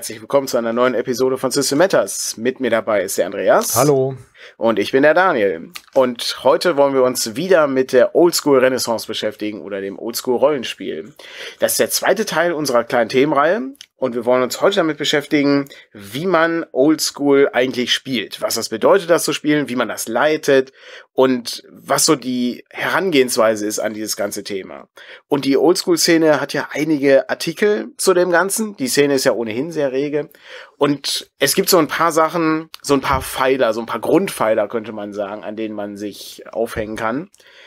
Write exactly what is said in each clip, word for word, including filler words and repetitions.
Herzlich willkommen zu einer neuen Episode von System Matters. Mit mir dabei ist der Andreas. Hallo. Und ich bin der Daniel. Und heute wollen wir uns wieder mit der Oldschool-Renaissance beschäftigen oder dem Oldschool-Rollenspiel. Das ist der zweite Teil unserer kleinen Themenreihe. Und wir wollen uns heute damit beschäftigen, wie man Oldschool eigentlich spielt. Was das bedeutet, das zu spielen, wie man das leitet und was so die Herangehensweise ist an dieses ganze Thema. Und die Oldschool-Szene hat ja einige Artikel zu dem Ganzen. Die Szene ist ja ohnehin sehr rege. Und es gibt so ein paar Sachen, so ein paar Pfeiler, so ein paar Grundpfeiler, könnte man sagen, an denen man sich aufhängen kann.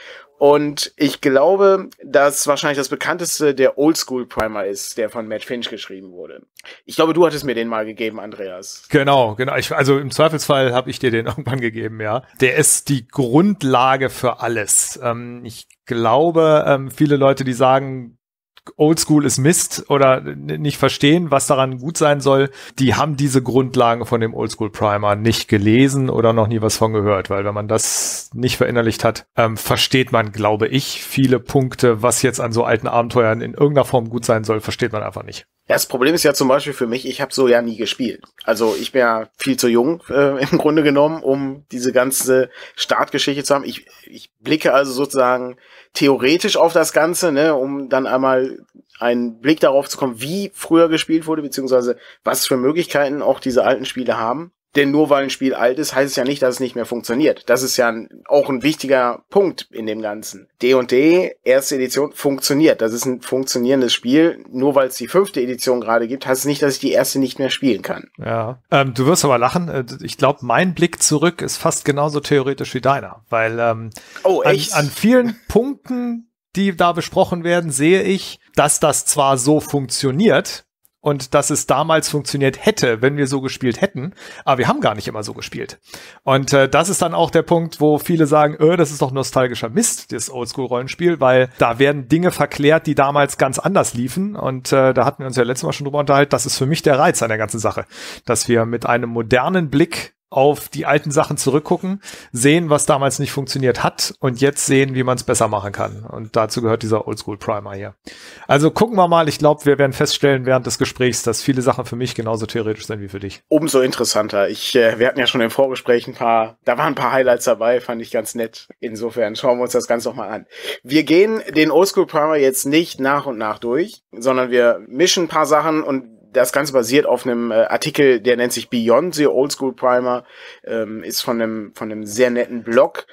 Und ich glaube, dass wahrscheinlich das bekannteste der Oldschool Primer ist, der von Matt Finch geschrieben wurde. Ich glaube, du hattest mir den mal gegeben, Andreas. Genau, genau. Ich, also im Zweifelsfall habe ich dir den irgendwann gegeben, ja. Der ist die Grundlage für alles. Ähm, ich glaube, ähm, viele Leute, die sagen, Oldschool ist Mist oder nicht verstehen, was daran gut sein soll, die haben diese Grundlagen von dem Oldschool Primer nicht gelesen oder noch nie was von gehört, weil wenn man das nicht verinnerlicht hat, ähm, versteht man, glaube ich, viele Punkte, was jetzt an so alten Abenteuern in irgendeiner Form gut sein soll, versteht man einfach nicht. Ja, das Problem ist ja zum Beispiel für mich, ich habe so ja nie gespielt. Also ich bin ja viel zu jung äh, im Grunde genommen, um diese ganze Startgeschichte zu haben. Ich, ich blicke also sozusagen theoretisch auf das Ganze, ne, um dann einmal einen Blick darauf zu kommen, wie früher gespielt wurde, beziehungsweise was für Möglichkeiten auch diese alten Spiele haben. Denn nur weil ein Spiel alt ist, heißt es ja nicht, dass es nicht mehr funktioniert. Das ist ja ein, auch ein wichtiger Punkt in dem Ganzen. D und D, erste Edition, funktioniert. Das ist ein funktionierendes Spiel. Nur weil es die fünfte Edition gerade gibt, heißt es nicht, dass ich die erste nicht mehr spielen kann. Ja, ähm, du wirst aber lachen. Ich glaube, mein Blick zurück ist fast genauso theoretisch wie deiner. Weil ähm, oh, echt? An, an vielen Punkten, die da besprochen werden, sehe ich, dass das zwar so funktioniert, und dass es damals funktioniert hätte, wenn wir so gespielt hätten. Aber wir haben gar nicht immer so gespielt. Und äh, das ist dann auch der Punkt, wo viele sagen, öh, das ist doch nostalgischer Mist, das Oldschool-Rollenspiel, weil da werden Dinge verklärt, die damals ganz anders liefen. Und äh, da hatten wir uns ja letztes Mal schon drüber unterhalten. Das ist für mich der Reiz an der ganzen Sache, dass wir mit einem modernen Blick auf die alten Sachen zurückgucken, sehen, was damals nicht funktioniert hat und jetzt sehen, wie man es besser machen kann. Und dazu gehört dieser Oldschool Primer hier. Also gucken wir mal. Ich glaube, wir werden feststellen während des Gesprächs, dass viele Sachen für mich genauso theoretisch sind wie für dich. Umso interessanter. Ich, äh, wir hatten ja schon im Vorgespräch ein paar, da waren ein paar Highlights dabei, fand ich ganz nett. Insofern schauen wir uns das Ganze noch mal an. Wir gehen den Oldschool Primer jetzt nicht nach und nach durch, sondern wir mischen ein paar Sachen und das Ganze basiert auf einem äh, Artikel, der nennt sich Beyond the Old School Primer, ähm, ist von einem von einem sehr netten Blog,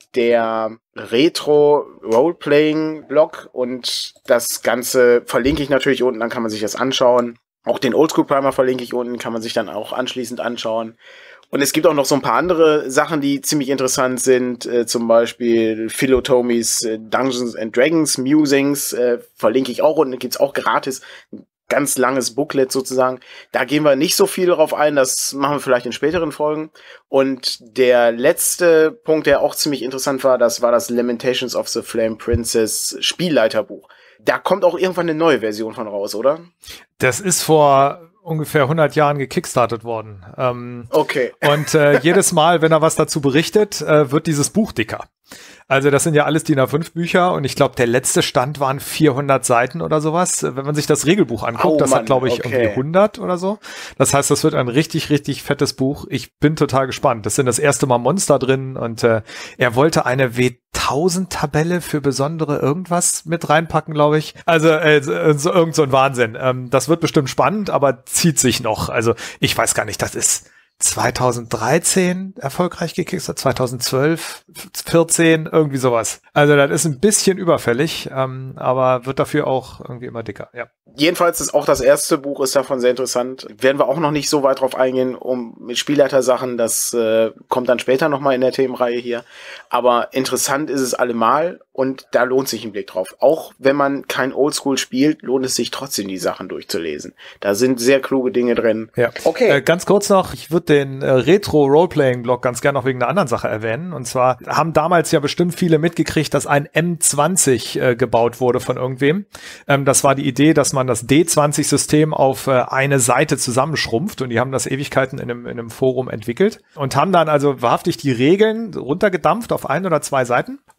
der Retro Roleplaying Blog, und das Ganze verlinke ich natürlich unten, dann kann man sich das anschauen. Auch den Old School Primer verlinke ich unten, kann man sich dann auch anschließend anschauen. Und es gibt auch noch so ein paar andere Sachen, die ziemlich interessant sind, äh, zum Beispiel Philo Tomis äh, Dungeons and Dragons Musings, äh, verlinke ich auch unten, gibt's auch gratis. Ganz langes Booklet sozusagen. Da gehen wir nicht so viel drauf ein, das machen wir vielleicht in späteren Folgen. Und der letzte Punkt, der auch ziemlich interessant war, das war das Lamentations of the Flame Princess Spielleiterbuch. Da kommt auch irgendwann eine neue Version von raus, oder? Das ist vor ungefähr hundert Jahren gekickstartet worden. Ähm, okay. Und äh, jedes Mal, wenn er was dazu berichtet, äh, wird dieses Buch dicker. Also das sind ja alles D I N A fünf Bücher und ich glaube, der letzte Stand waren vierhundert Seiten oder sowas. Wenn man sich das Regelbuch anguckt, oh, das Mann, hat, glaube ich, okay. irgendwie hundert oder so. Das heißt, das wird ein richtig, richtig fettes Buch. Ich bin total gespannt. Das sind das erste Mal Monster drin und äh, er wollte eine W tausend Tabelle für besondere irgendwas mit reinpacken, glaube ich. Also äh, so, irgend so ein Wahnsinn. Ähm, das wird bestimmt spannend, aber zieht sich noch. Also ich weiß gar nicht, das ist zweitausenddreizehn erfolgreich gekickstartet, zweitausendzwölf, vierzehn, irgendwie sowas. Also das ist ein bisschen überfällig, ähm, aber wird dafür auch irgendwie immer dicker, ja. Jedenfalls ist auch das erste Buch ist davon sehr interessant. Werden wir auch noch nicht so weit drauf eingehen, um mit Spielleitersachen, das äh, kommt dann später nochmal in der Themenreihe hier. Aber interessant ist es allemal und da lohnt sich ein Blick drauf. Auch wenn man kein Oldschool spielt, lohnt es sich trotzdem, die Sachen durchzulesen. Da sind sehr kluge Dinge drin. Ja. Okay. Äh, ganz kurz noch, ich würde den äh, Retro-Roleplaying-Blog ganz gerne noch wegen einer anderen Sache erwähnen. Und zwar haben damals ja bestimmt viele mitgekriegt, dass ein M zwanzig äh, gebaut wurde von irgendwem. Ähm, das war die Idee, dass man das D zwanzig System auf äh, eine Seite zusammenschrumpft, und die haben das Ewigkeiten in einem, in einem Forum entwickelt und haben dann also wahrhaftig die Regeln runtergedampft auf ein oder zwei Seiten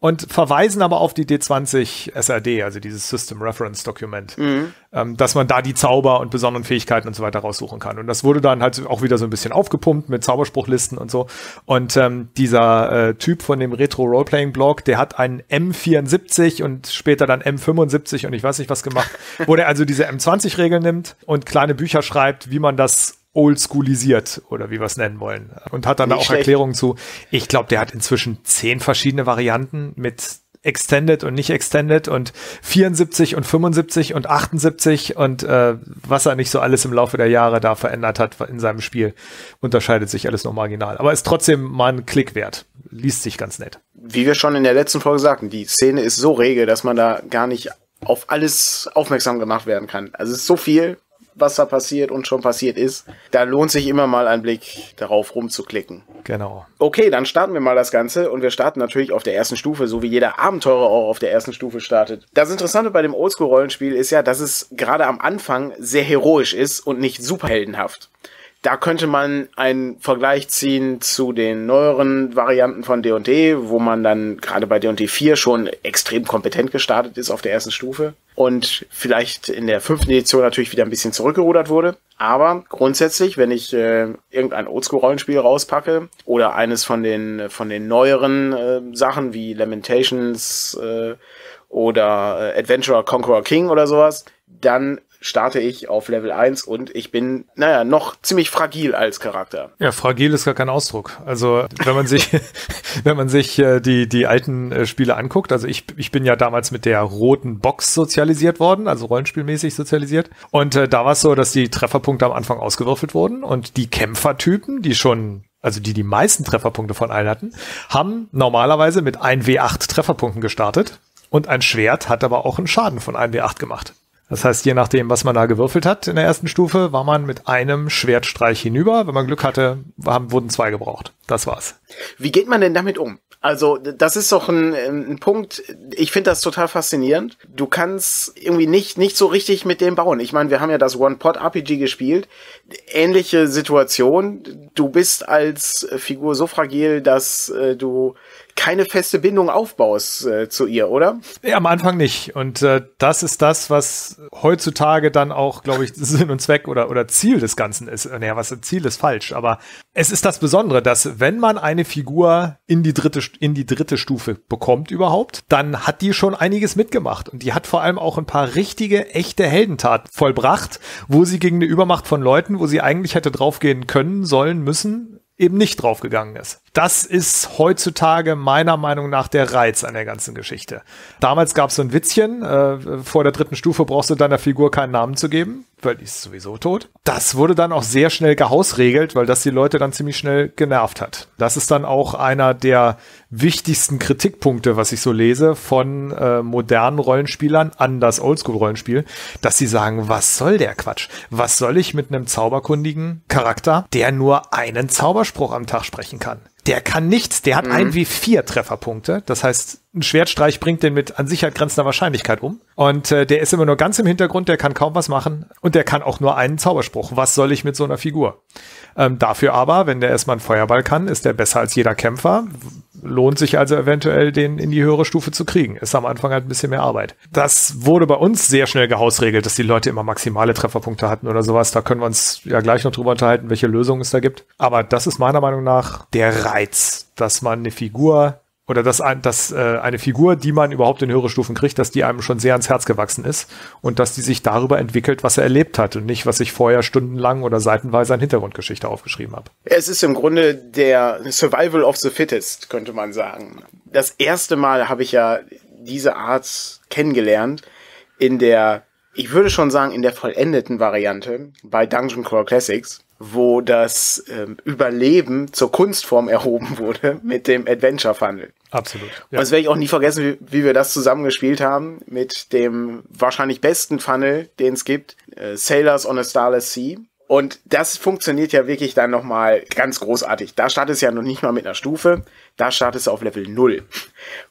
und verweisen aber auf die D zwanzig S R D, also dieses System Reference Document, mhm. ähm, dass man da die Zauber und besonderen Fähigkeiten und so weiter raussuchen kann. Und das wurde dann halt auch wieder so ein bisschen aufgepumpt mit Zauberspruchlisten und so. Und ähm, dieser äh, Typ von dem Retro-Roleplaying-Blog, der hat einen M vierundsiebzig und später dann M fünfundsiebzig und ich weiß nicht was gemacht, wo der also diese M zwanzig-Regeln nimmt und kleine Bücher schreibt, wie man das oldschoolisiert oder wie wir es nennen wollen. Und hat dann da auch schlecht. Erklärungen zu. Ich glaube, der hat inzwischen zehn verschiedene Varianten mit Extended und nicht Extended und vierundsiebzig und fünfundsiebzig und achtundsiebzig und äh, was er nicht so alles im Laufe der Jahre da verändert hat in seinem Spiel, unterscheidet sich alles noch marginal. Aber ist trotzdem mal ein Klick wert. Liest sich ganz nett. Wie wir schon in der letzten Folge sagten, die Szene ist so rege, dass man da gar nicht auf alles aufmerksam gemacht werden kann. Also es ist so viel, was da passiert und schon passiert ist. Da lohnt sich immer mal ein Blick darauf rumzuklicken. Genau. Okay, dann starten wir mal das Ganze und wir starten natürlich auf der ersten Stufe, so wie jeder Abenteurer auch auf der ersten Stufe startet. Das Interessante bei dem Oldschool-Rollenspiel ist ja, dass es gerade am Anfang sehr heroisch ist und nicht superheldenhaft. Da könnte man einen Vergleich ziehen zu den neueren Varianten von D und D, wo man dann gerade bei D und D vier schon extrem kompetent gestartet ist auf der ersten Stufe und vielleicht in der fünften Edition natürlich wieder ein bisschen zurückgerudert wurde. Aber grundsätzlich, wenn ich äh, irgendein Oldschool-Rollenspiel rauspacke oder eines von den von den neueren äh, Sachen wie Lamentations äh, oder äh, Adventurer Conqueror King oder sowas, dann starte ich auf Level eins und ich bin, naja, noch ziemlich fragil als Charakter. Ja, fragil ist gar kein Ausdruck. Also, wenn man sich, wenn man sich äh, die, die alten äh, Spiele anguckt, also ich, ich bin ja damals mit der roten Box sozialisiert worden, also rollenspielmäßig sozialisiert. Und äh, da war es so, dass die Trefferpunkte am Anfang ausgewürfelt wurden und die Kämpfertypen, die schon, also die die meisten Trefferpunkte von allen hatten, haben normalerweise mit ein W acht Trefferpunkten gestartet und ein Schwert hat aber auch einen Schaden von ein W acht gemacht. Das heißt, je nachdem, was man da gewürfelt hat in der ersten Stufe, war man mit einem Schwertstreich hinüber. Wenn man Glück hatte, haben, wurden zwei gebraucht. Das war's. Wie geht man denn damit um? Also das ist doch ein, ein Punkt, ich finde das total faszinierend. Du kannst irgendwie nicht nicht so richtig mit dem bauen. Ich meine, wir haben ja das One-Pot-R P G gespielt. Ähnliche Situation. Du bist als Figur so fragil, dass äh, du keine feste Bindung aufbaust äh, zu ihr, oder? Ja, am Anfang nicht. Und äh, das ist das, was heutzutage dann auch, glaube ich, Sinn und Zweck oder oder Ziel des Ganzen ist. Naja, was Ziel ist falsch. Aber es ist das Besondere, dass wenn man eine Figur in die dritte in die dritte Stufe bekommt überhaupt, dann hat die schon einiges mitgemacht. Und die hat vor allem auch ein paar richtige, echte Heldentaten vollbracht, wo sie gegen eine Übermacht von Leuten, wo sie eigentlich hätte draufgehen können, sollen, müssen, eben nicht draufgegangen ist. Das ist heutzutage meiner Meinung nach der Reiz an der ganzen Geschichte. Damals gab es so ein Witzchen, äh, vor der dritten Stufe brauchst du deiner Figur keinen Namen zu geben, weil die ist sowieso tot. Das wurde dann auch sehr schnell gehausregelt, weil das die Leute dann ziemlich schnell genervt hat. Das ist dann auch einer der wichtigsten Kritikpunkte, was ich so lese, von äh, modernen Rollenspielern an das Oldschool-Rollenspiel, dass sie sagen, was soll der Quatsch? Was soll ich mit einem zauberkundigen Charakter, der nur einen Zauberspruch am Tag sprechen kann? Der kann nichts, der hat mhm. ein W vier Trefferpunkte. Das heißt, ein Schwertstreich bringt den mit an Sicherheit grenzender Wahrscheinlichkeit um. Und äh, der ist immer nur ganz im Hintergrund, der kann kaum was machen. Und der kann auch nur einen Zauberspruch. Was soll ich mit so einer Figur? Ähm, dafür aber, wenn der erstmal einen Feuerball kann, ist der besser als jeder Kämpfer. Lohnt sich also eventuell, den in die höhere Stufe zu kriegen. Ist am Anfang halt ein bisschen mehr Arbeit. Das wurde bei uns sehr schnell gehausregelt, dass die Leute immer maximale Trefferpunkte hatten oder sowas. Da können wir uns ja gleich noch drüber unterhalten, welche Lösungen es da gibt. Aber das ist meiner Meinung nach der Reiz, dass man eine Figur oder dass, ein, dass äh, eine Figur, die man überhaupt in höhere Stufen kriegt, dass die einem schon sehr ans Herz gewachsen ist und dass die sich darüber entwickelt, was er erlebt hat und nicht, was ich vorher stundenlang oder seitenweise an Hintergrundgeschichte aufgeschrieben habe. Es ist im Grunde der Survival of the Fittest, könnte man sagen. Das erste Mal habe ich ja diese Art kennengelernt in der, ich würde schon sagen, in der vollendeten Variante bei Dungeon Crawl Classics, wo das ähm, Überleben zur Kunstform erhoben wurde mit dem Adventure Funnel. Absolut. Ja. Und das werde ich auch nie vergessen, wie, wie wir das zusammengespielt haben mit dem wahrscheinlich besten Funnel, den es gibt, äh, Sailors on a Starless Sea. Und das funktioniert ja wirklich dann nochmal ganz großartig. Da startest du ja noch nicht mal mit einer Stufe, da startest du auf Level null.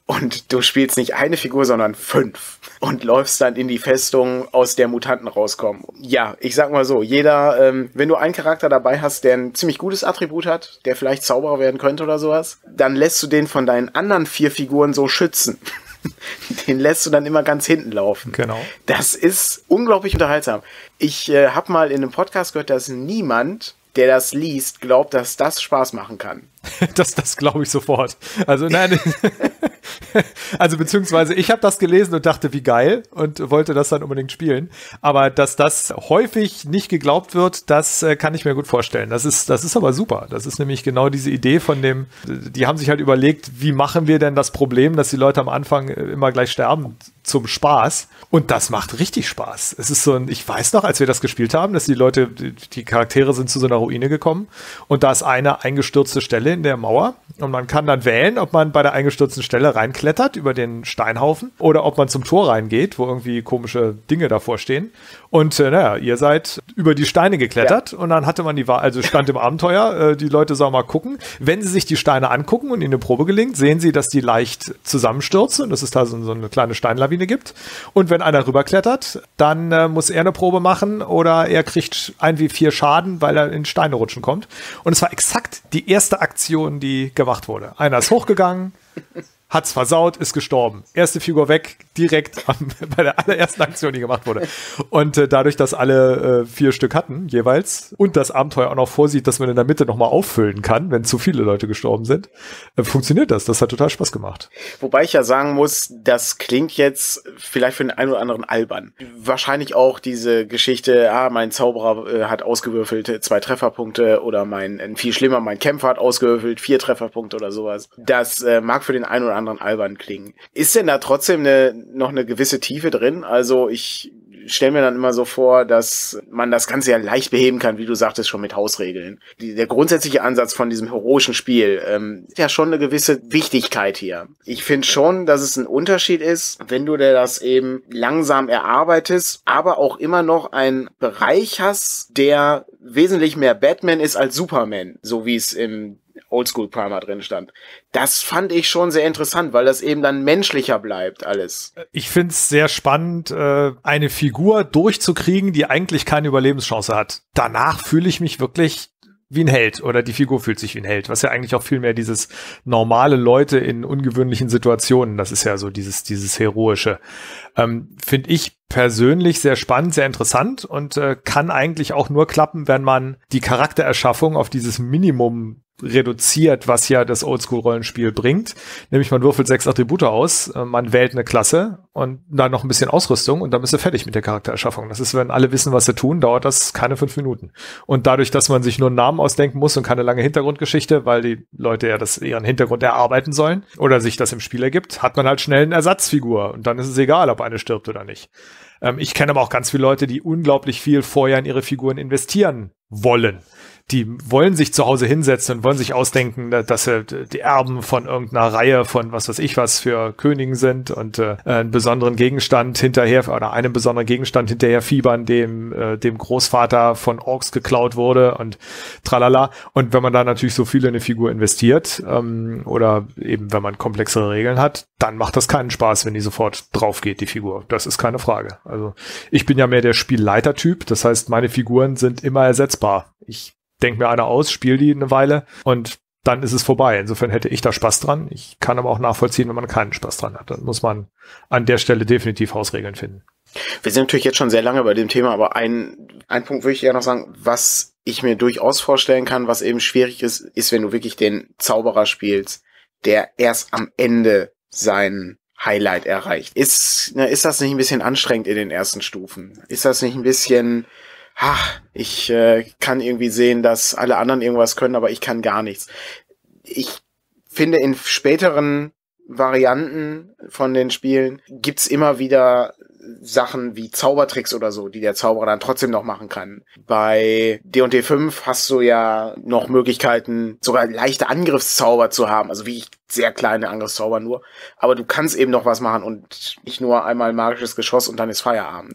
und du spielst nicht eine Figur, sondern fünf und läufst dann in die Festung, aus der Mutanten rauskommen. Ja, ich sag mal so, jeder, ähm, wenn du einen Charakter dabei hast, der ein ziemlich gutes Attribut hat, der vielleicht Zauberer werden könnte oder sowas, dann lässt du den von deinen anderen vier Figuren so schützen. Den lässt du dann immer ganz hinten laufen. Genau. Das ist unglaublich unterhaltsam. Ich äh, habe mal in einem Podcast gehört, dass niemand, der das liest, glaubt, dass das Spaß machen kann. Das, das glaube ich sofort. Also nein, also beziehungsweise ich habe das gelesen und dachte, wie geil, und wollte das dann unbedingt spielen. Aber dass das häufig nicht geglaubt wird, das äh, kann ich mir gut vorstellen. Das ist, das ist aber super. Das ist nämlich genau diese Idee von dem, die haben sich halt überlegt, wie machen wir denn das Problem, dass die Leute am Anfang immer gleich sterben, zum Spaß. Und das macht richtig Spaß. Es ist so ein, ich weiß noch, als wir das gespielt haben, dass die Leute, die, die Charaktere sind zu so einer Ruine gekommen und da ist eine eingestürzte Stelle in der Mauer und man kann dann wählen, ob man bei der eingestürzten Stelle reinklettert über den Steinhaufen oder ob man zum Tor reingeht, wo irgendwie komische Dinge davor stehen. Und äh, naja, ihr seid über die Steine geklettert, ja. Und dann hatte man die Wahl, also stand im Abenteuer, äh, die Leute sollen mal gucken. Wenn sie sich die Steine angucken und ihnen eine Probe gelingt, sehen sie, dass die leicht zusammenstürzen und dass es da so, so eine kleine Steinlawine gibt. Und wenn einer rüberklettert, dann äh, muss er eine Probe machen oder er kriegt ein wie vier Schaden, weil er in Steine rutschen kommt. Und es war exakt die erste Aktion, die gemacht wurde. Einer ist hochgegangen, hat's versaut, ist gestorben. Erste Figur weg, direkt am, bei der allerersten Aktion, die gemacht wurde. Und äh, dadurch, dass alle äh, vier Stück hatten, jeweils, und das Abenteuer auch noch vorsieht, dass man in der Mitte nochmal auffüllen kann, wenn zu viele Leute gestorben sind, äh, funktioniert das. Das hat total Spaß gemacht. Wobei ich ja sagen muss, das klingt jetzt vielleicht für den einen oder anderen albern. Wahrscheinlich auch diese Geschichte, ah, mein Zauberer äh, hat ausgewürfelt zwei Trefferpunkte oder mein, äh, viel schlimmer, mein Kämpfer hat ausgewürfelt vier Trefferpunkte oder sowas. Das äh, mag für den einen oder anderen albern klingen. Ist denn da trotzdem eine, noch eine gewisse Tiefe drin? Also ich stelle mir dann immer so vor, dass man das Ganze ja leicht beheben kann, wie du sagtest, schon mit Hausregeln. Die, der grundsätzliche Ansatz von diesem heroischen Spiel ähm, ist ja schon eine gewisse Wichtigkeit hier. Ich finde schon, dass es ein Unterschied ist, wenn du dir das eben langsam erarbeitest, aber auch immer noch einen Bereich hast, der wesentlich mehr Batman ist als Superman, so wie es im Oldschool Primer drin stand. Das fand ich schon sehr interessant, weil das eben dann menschlicher bleibt alles. Ich finde es sehr spannend, äh, eine Figur durchzukriegen, die eigentlich keine Überlebenschance hat. Danach fühle ich mich wirklich wie ein Held oder die Figur fühlt sich wie ein Held, was ja eigentlich auch viel mehr dieses normale Leute in ungewöhnlichen Situationen, das ist ja so dieses dieses Heroische, ähm, finde ich persönlich sehr spannend, sehr interessant und äh, kann eigentlich auch nur klappen, wenn man die Charaktererschaffung auf dieses Minimum reduziert, was ja das Oldschool-Rollenspiel bringt. Nämlich man würfelt sechs Attribute aus, man wählt eine Klasse und dann noch ein bisschen Ausrüstung und dann bist du fertig mit der Charaktererschaffung. Das ist, wenn alle wissen, was sie tun, dauert das keine fünf Minuten. Und dadurch, dass man sich nur einen Namen ausdenken muss und keine lange Hintergrundgeschichte, weil die Leute ja das ihren Hintergrund erarbeiten sollen oder sich das im Spiel ergibt, hat man halt schnell eine Ersatzfigur und dann ist es egal, ob eine stirbt oder nicht. Ähm, ich kenne aber auch ganz viele Leute, die unglaublich viel vorher in ihre Figuren investieren wollen. Die wollen sich zu Hause hinsetzen und wollen sich ausdenken, dass sie die Erben von irgendeiner Reihe von was weiß ich was für Königen sind und äh, einen besonderen Gegenstand hinterher oder einen besonderen Gegenstand hinterher fiebern, dem äh, dem Großvater von Orks geklaut wurde und tralala. Und wenn man da natürlich so viel in eine Figur investiert ähm, oder eben wenn man komplexere Regeln hat, dann macht das keinen Spaß, wenn die sofort drauf geht, die Figur. Das ist keine Frage. Also ich bin ja mehr der Spielleiter-Typ, das heißt, meine Figuren sind immer ersetzbar. Ich denk mir eine aus, spiel die eine Weile und dann ist es vorbei. Insofern hätte ich da Spaß dran. Ich kann aber auch nachvollziehen, wenn man keinen Spaß dran hat. Dann muss man an der Stelle definitiv Hausregeln finden. Wir sind natürlich jetzt schon sehr lange bei dem Thema, aber ein, ein Punkt würde ich ja noch sagen, was ich mir durchaus vorstellen kann, was eben schwierig ist, ist, wenn du wirklich den Zauberer spielst, der erst am Ende sein Highlight erreicht. Ist, ne, ist das nicht ein bisschen anstrengend in den ersten Stufen? Ist das nicht ein bisschen... Ach, ich äh, kann irgendwie sehen, dass alle anderen irgendwas können, aber ich kann gar nichts. Ich finde, in späteren Varianten von den Spielen gibt's immer wieder Sachen wie Zaubertricks oder so, die der Zauberer dann trotzdem noch machen kann. Bei D und D fünf hast du ja noch Möglichkeiten, sogar leichte Angriffszauber zu haben, also wie sehr kleine Angriffszauber nur, aber du kannst eben noch was machen und nicht nur einmal magisches Geschoss und dann ist Feierabend.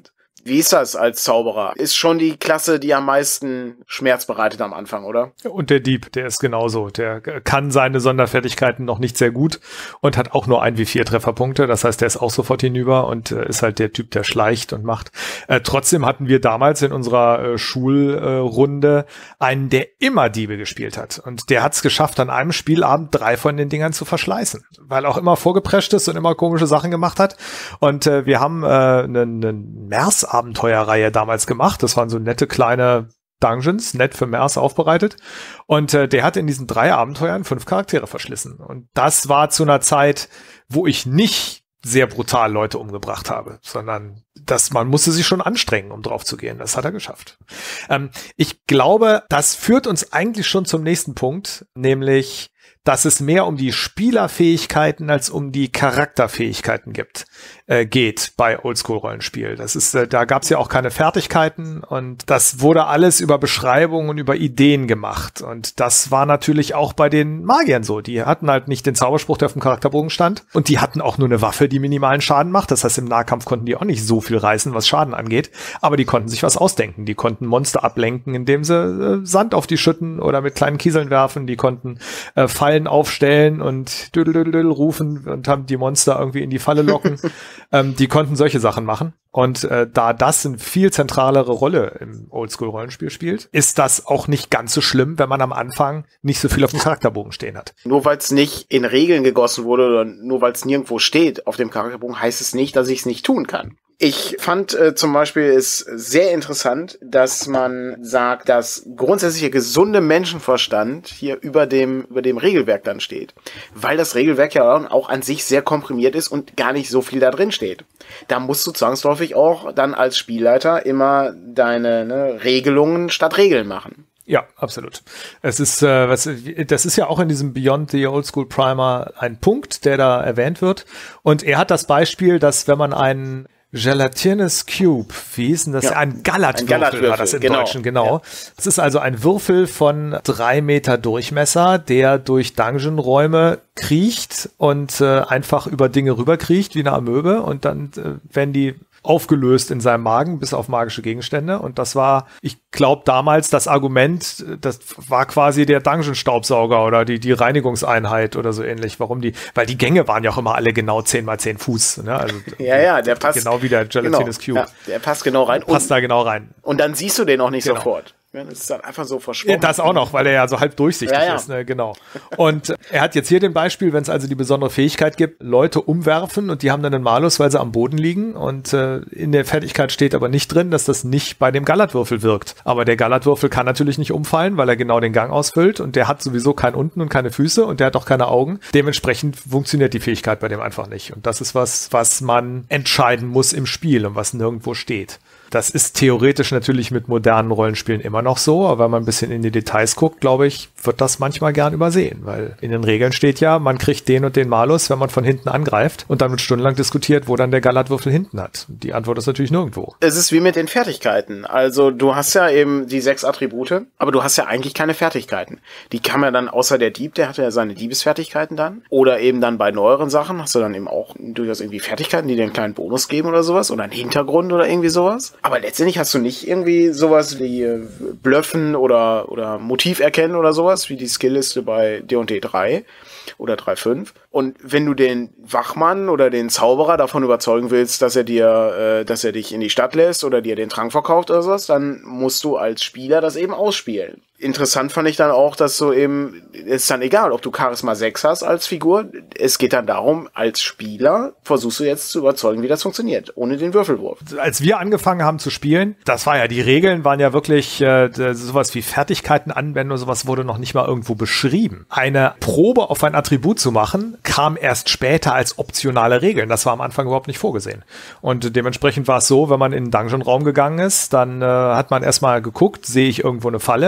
Wie ist das als Zauberer? Ist schon die Klasse, die am meisten Schmerz bereitet am Anfang, oder? Und der Dieb, der ist genauso. Der kann seine Sonderfertigkeiten noch nicht sehr gut und hat auch nur ein wie vier Trefferpunkte. Das heißt, der ist auch sofort hinüber und äh, ist halt der Typ, der schleicht und macht. Äh, trotzdem hatten wir damals in unserer äh, Schulrunde äh, einen, der immer Diebe gespielt hat. Und der hat es geschafft, an einem Spielabend drei von den Dingern zu verschleißen. Weil auch immer vorgeprescht ist und immer komische Sachen gemacht hat. Und äh, wir haben äh, eine, eine Mers-Abenteuerreihe damals gemacht. Das waren so nette kleine Dungeons, nett für Mers aufbereitet. Und äh, der hat in diesen drei Abenteuern fünf Charaktere verschlissen. Und das war zu einer Zeit, wo ich nicht sehr brutal Leute umgebracht habe, sondern dass man musste sich schon anstrengen, um drauf zu gehen. Das hat er geschafft. Ähm, ich glaube, das führt uns eigentlich schon zum nächsten Punkt, nämlich dass es mehr um die Spielerfähigkeiten als um die Charakterfähigkeiten gibt, äh, geht bei Oldschool-Rollenspiel. Das ist, äh, da gab es ja auch keine Fertigkeiten und das wurde alles über Beschreibungen und über Ideen gemacht. Und das war natürlich auch bei den Magiern so. Die hatten halt nicht den Zauberspruch, der auf dem Charakterbogen stand, und die hatten auch nur eine Waffe, die minimalen Schaden macht. Das heißt, im Nahkampf konnten die auch nicht so viel reißen, was Schaden angeht, aber die konnten sich was ausdenken. Die konnten Monster ablenken, indem sie äh, Sand auf die schütten oder mit kleinen Kieseln werfen. Die konnten äh, Fallen aufstellen und dödel rufen und haben die Monster irgendwie in die Falle locken. ähm, die konnten solche Sachen machen. Und äh, da das eine viel zentralere Rolle im Oldschool-Rollenspiel spielt, ist das auch nicht ganz so schlimm, wenn man am Anfang nicht so viel auf dem Charakterbogen stehen hat. Nur weil es nicht in Regeln gegossen wurde oder nur weil es nirgendwo steht auf dem Charakterbogen, heißt es nicht, dass ich es nicht tun kann. Ich fand äh, zum Beispiel es sehr interessant, dass man sagt, dass grundsätzlich der gesunde Menschenverstand hier über dem über dem Regelwerk dann steht. Weil das Regelwerk ja auch an sich sehr komprimiert ist und gar nicht so viel da drin steht. Da musst du zwangsläufig auch dann als Spielleiter immer deine ne, Regelungen statt Regeln machen. Ja, absolut. Es ist, äh, was, das ist ja auch in diesem Beyond the Old School Primer ein Punkt, der da erwähnt wird. Und er hat das Beispiel, dass wenn man einen Gelatinous Cube, wie hieß denn das? Ja, ein Gallertwürfel, Gallertwürfel war das im genau. Deutschen, genau. Es ja. ist also ein Würfel von drei Meter Durchmesser, der durch Dungeon-Räume kriecht und äh, einfach über Dinge rüberkriecht wie eine Amöbe und dann äh, werden die aufgelöst in seinem Magen, bis auf magische Gegenstände. Und das war, ich glaube, damals das Argument, das war quasi der Dungeon-Staubsauger oder die, die Reinigungseinheit oder so ähnlich. Warum die, weil die Gänge waren ja auch immer alle genau zehn mal zehn Fuß. Ne? Also, ja, ja, der passt. Genau wie der Gelatinous genau, Cube. Ja, der passt genau rein. Passt und, da genau rein. Und dann siehst du den auch nicht genau. sofort. Das ist dann einfach so verschwommen. Ja, das auch noch, weil er ja so halb durchsichtig ja, ja. ist, ne? Genau. Und er hat jetzt hier den Beispiel, wenn es also die besondere Fähigkeit gibt, Leute umwerfen und die haben dann einen Malus, weil sie am Boden liegen und äh, in der Fertigkeit steht aber nicht drin, dass das nicht bei dem Gallertwürfel wirkt. Aber der Gallertwürfel kann natürlich nicht umfallen, weil er genau den Gang ausfüllt und der hat sowieso kein Unten und keine Füße und der hat auch keine Augen. Dementsprechend funktioniert die Fähigkeit bei dem einfach nicht. Und das ist was, was man entscheiden muss im Spiel und was nirgendwo steht. Das ist theoretisch natürlich mit modernen Rollenspielen immer noch so, aber wenn man ein bisschen in die Details guckt, glaube ich, wird das manchmal gern übersehen, weil in den Regeln steht ja, man kriegt den und den Malus, wenn man von hinten angreift und dann wird stundenlang diskutiert, wo dann der Gallertwürfel hinten hat. Die Antwort ist natürlich nirgendwo. Es ist wie mit den Fertigkeiten. Also du hast ja eben die sechs Attribute, aber du hast ja eigentlich keine Fertigkeiten. Die kann man dann, außer der Dieb, der hatte ja seine Diebesfertigkeiten dann, oder eben dann bei neueren Sachen hast du dann eben auch durchaus irgendwie Fertigkeiten, die dir einen kleinen Bonus geben oder sowas oder einen Hintergrund oder irgendwie sowas. Aber letztendlich hast du nicht irgendwie sowas wie äh, Blöffen oder, oder Motiv erkennen oder sowas, wie die Skillliste bei D und D drei oder drei Punkt fünf. Und wenn du den Wachmann oder den Zauberer davon überzeugen willst, dass er dir, äh, dass er dich in die Stadt lässt oder dir den Trank verkauft oder sowas, dann musst du als Spieler das eben ausspielen. Interessant fand ich dann auch, dass du eben, ist dann egal, ob du Charisma sechs hast als Figur, es geht dann darum, als Spieler versuchst du jetzt zu überzeugen, wie das funktioniert, ohne den Würfelwurf. Als wir angefangen haben zu spielen, das war ja, die Regeln waren ja wirklich, äh, sowas wie Fertigkeiten anwenden oder sowas wurde noch nicht mal irgendwo beschrieben. Eine Probe auf ein Attribut zu machen, kam erst später als optionale Regeln. Das war am Anfang überhaupt nicht vorgesehen. Und dementsprechend war es so, wenn man in einen Dungeon-Raum gegangen ist, dann äh, hat man erstmal geguckt, sehe ich irgendwo eine Falle? Und wenn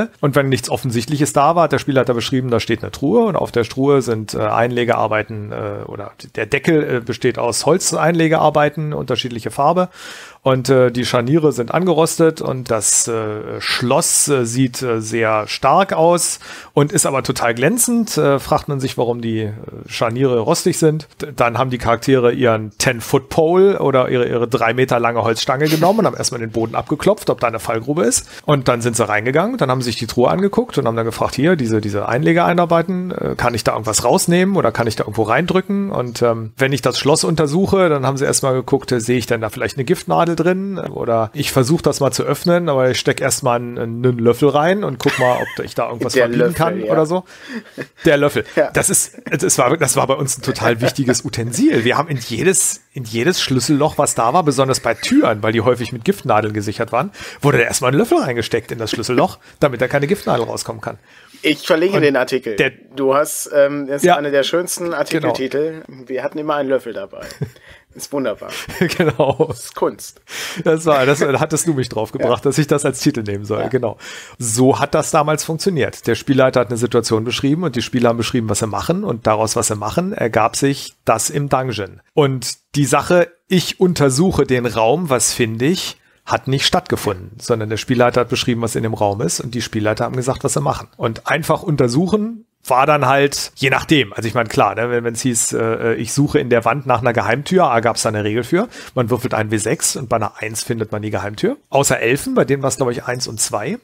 Anfang nichts Offensichtliches da war, hat der Spielleiter beschrieben, da steht eine Truhe und auf der Truhe sind äh, Einlegearbeiten äh, oder der Deckel äh, besteht aus Holzeinlegearbeiten, unterschiedliche Farbe. Und äh, die Scharniere sind angerostet und das äh, Schloss äh, sieht äh, sehr stark aus und ist aber total glänzend. Äh, fragt man sich, warum die äh, Scharniere rostig sind. D- dann haben die Charaktere ihren ten-Foot-Pole oder ihre, ihre drei Meter lange Holzstange genommen und haben erstmal den Boden abgeklopft, ob da eine Fallgrube ist. Und dann sind sie reingegangen, dann haben sie sich die Truhe angeguckt und haben dann gefragt, hier, diese, diese Einlegeeinarbeiten, äh, kann ich da irgendwas rausnehmen oder kann ich da irgendwo reindrücken? Und ähm, wenn ich das Schloss untersuche, dann haben sie erstmal geguckt, äh, sehe ich denn da vielleicht eine Giftnadel drin oder ich versuche das mal zu öffnen, aber ich stecke erstmal einen, einen Löffel rein und guck mal, ob ich da irgendwas verbiegen Löffel, kann ja. oder so. Der Löffel. Ja. Das ist, das war, das war bei uns ein total wichtiges Utensil. Wir haben in jedes, in jedes Schlüsselloch, was da war, besonders bei Türen, weil die häufig mit Giftnadeln gesichert waren, wurde da erstmal ein Löffel reingesteckt in das Schlüsselloch, damit da keine Giftnadel rauskommen kann. Ich verlinke und den Artikel. Der, du hast, ähm, das ist ja, einer der schönsten Artikeltitel. Genau. Wir hatten immer einen Löffel dabei. Ist wunderbar. Genau. Das ist Kunst. Das war, das hattest du mich drauf gebracht, ja. dass ich das als Titel nehmen soll. Ja. Genau. So hat das damals funktioniert. Der Spielleiter hat eine Situation beschrieben und die Spieler haben beschrieben, was sie machen und daraus, was sie machen, ergab sich das im Dungeon. Und die Sache, ich untersuche den Raum, was finde ich, hat nicht stattgefunden, sondern der Spielleiter hat beschrieben, was in dem Raum ist und die Spielleiter haben gesagt, was sie machen. Und einfach untersuchen war dann halt, je nachdem, also ich meine, klar, ne, wenn es hieß, äh, ich suche in der Wand nach einer Geheimtür, da gab es da eine Regel für, man würfelt ein W sechs und bei einer eins findet man die Geheimtür. Außer Elfen, bei denen war es, glaube ich, eins und zwei.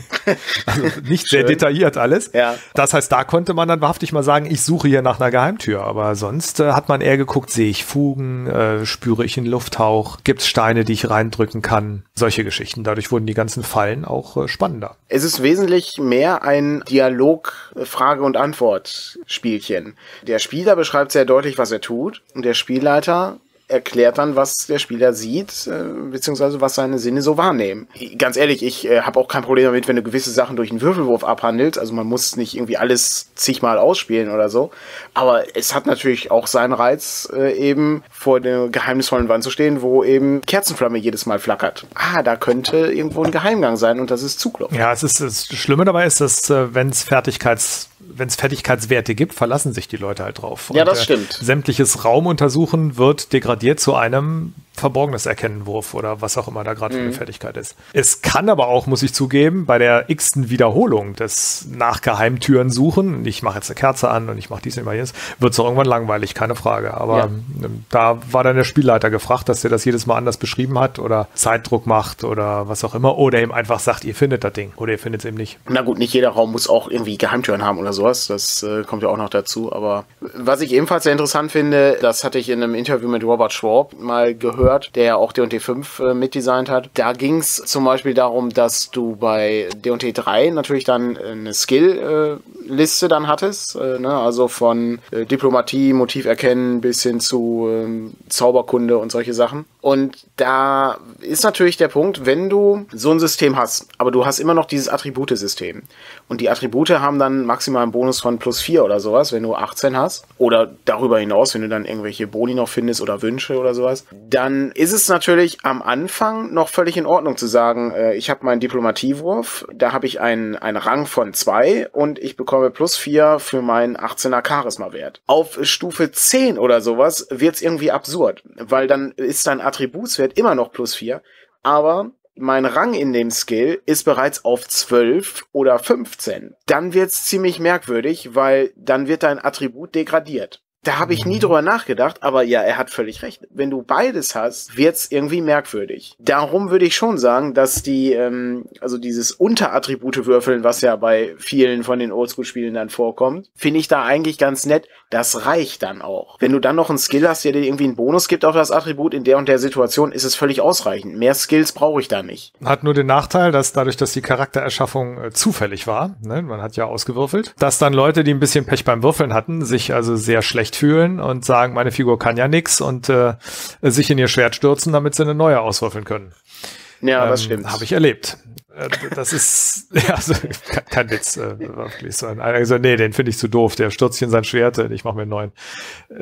Also nicht sehr detailliert alles. Ja. Das heißt, da konnte man dann wahrhaftig mal sagen, ich suche hier nach einer Geheimtür, aber sonst äh, hat man eher geguckt, sehe ich Fugen, äh, spüre ich einen Lufthauch, gibt es Steine, die ich reindrücken kann, solche Geschichten. Dadurch wurden die ganzen Fallen auch äh, spannender. Es ist wesentlich mehr ein Dialog-Frage- und Antwort-Spielchen. Der Spieler beschreibt sehr deutlich, was er tut und der Spielleiter erklärt dann, was der Spieler sieht, äh, beziehungsweise was seine Sinne so wahrnehmen. Ganz ehrlich, ich äh, habe auch kein Problem damit, wenn du gewisse Sachen durch einen Würfelwurf abhandelst. Also man muss nicht irgendwie alles zigmal ausspielen oder so. Aber es hat natürlich auch seinen Reiz, äh, eben vor der geheimnisvollen Wand zu stehen, wo eben Kerzenflamme jedes Mal flackert. Ah, da könnte irgendwo ein Geheimgang sein und das ist Zugluft. Ja, es ist das Schlimme dabei ist, dass äh, wenn es Fertigkeits wenn es Fertigkeitswerte gibt, verlassen sich die Leute halt drauf. Ja, das und, äh, stimmt. Sämtliches Raumuntersuchen wird degradiert zu einem Verborgenes Erkennenwurf oder was auch immer da gerade mhm. für eine Fertigkeit ist. Es kann aber auch, muss ich zugeben, bei der x-ten Wiederholung des nach Geheimtüren suchen, ich mache jetzt eine Kerze an und ich mache dies und jenes, wird es auch irgendwann langweilig, keine Frage. Aber ja. da war dann der Spielleiter gefragt, dass der das jedes Mal anders beschrieben hat oder Zeitdruck macht oder was auch immer oder eben einfach sagt, ihr findet das Ding oder ihr findet es eben nicht. Na gut, nicht jeder Raum muss auch irgendwie Geheimtüren haben oder sowas, das äh, kommt ja auch noch dazu. Aber was ich ebenfalls sehr interessant finde, das hatte ich in einem Interview mit Robert Schwab mal gehört, der ja auch D und D fünf äh, mitdesignt hat. Da ging es zum Beispiel darum, dass du bei D und D drei natürlich dann eine Skill-Liste äh, dann hattest, äh, ne? Also von äh, Diplomatie, Motiv erkennen bis hin zu äh, Zauberkunde und solche Sachen. Und da ist natürlich der Punkt, wenn du so ein System hast, aber du hast immer noch dieses Attribute-System. Und die Attribute haben dann maximal einen Bonus von plus vier oder sowas, wenn du achtzehn hast. Oder darüber hinaus, wenn du dann irgendwelche Boni noch findest oder Wünsche oder sowas. Dann ist es natürlich am Anfang noch völlig in Ordnung zu sagen, äh, ich habe meinen Diplomatiewurf, da habe ich einen, einen Rang von zwei und ich bekomme plus vier für meinen achtzehner Charisma-Wert. Auf Stufe zehn oder sowas wird's irgendwie absurd, weil dann ist dein Attributswert immer noch plus vier, aber mein Rang in dem Skill ist bereits auf zwölf oder fünfzehn. Dann wird's ziemlich merkwürdig, weil dann wird dein Attribut degradiert. Da habe ich nie drüber nachgedacht, aber ja, er hat völlig recht. Wenn du beides hast, wird's irgendwie merkwürdig. Darum würde ich schon sagen, dass die, ähm, also dieses Unterattribute-Würfeln, was ja bei vielen von den Oldschool-Spielen dann vorkommt, finde ich da eigentlich ganz nett. Das reicht dann auch. Wenn du dann noch einen Skill hast, der dir irgendwie einen Bonus gibt auf das Attribut, in der und der Situation, ist es völlig ausreichend. Mehr Skills brauche ich da nicht. Hat nur den Nachteil, dass dadurch, dass die Charaktererschaffung äh, zufällig war, ne, man hat ja ausgewürfelt, dass dann Leute, die ein bisschen Pech beim Würfeln hatten, sich also sehr schlecht fühlen und sagen, meine Figur kann ja nix und äh, sich in ihr Schwert stürzen, damit sie eine neue auswürfeln können. Ja, ähm, das stimmt. Habe ich erlebt. Äh, das ist, ja, also, kein, kein Witz. Äh, wirklich so. Einer gesagt, nee, den finde ich zu doof, der stürzt sich in sein Schwert, ich mache mir einen neuen. Äh,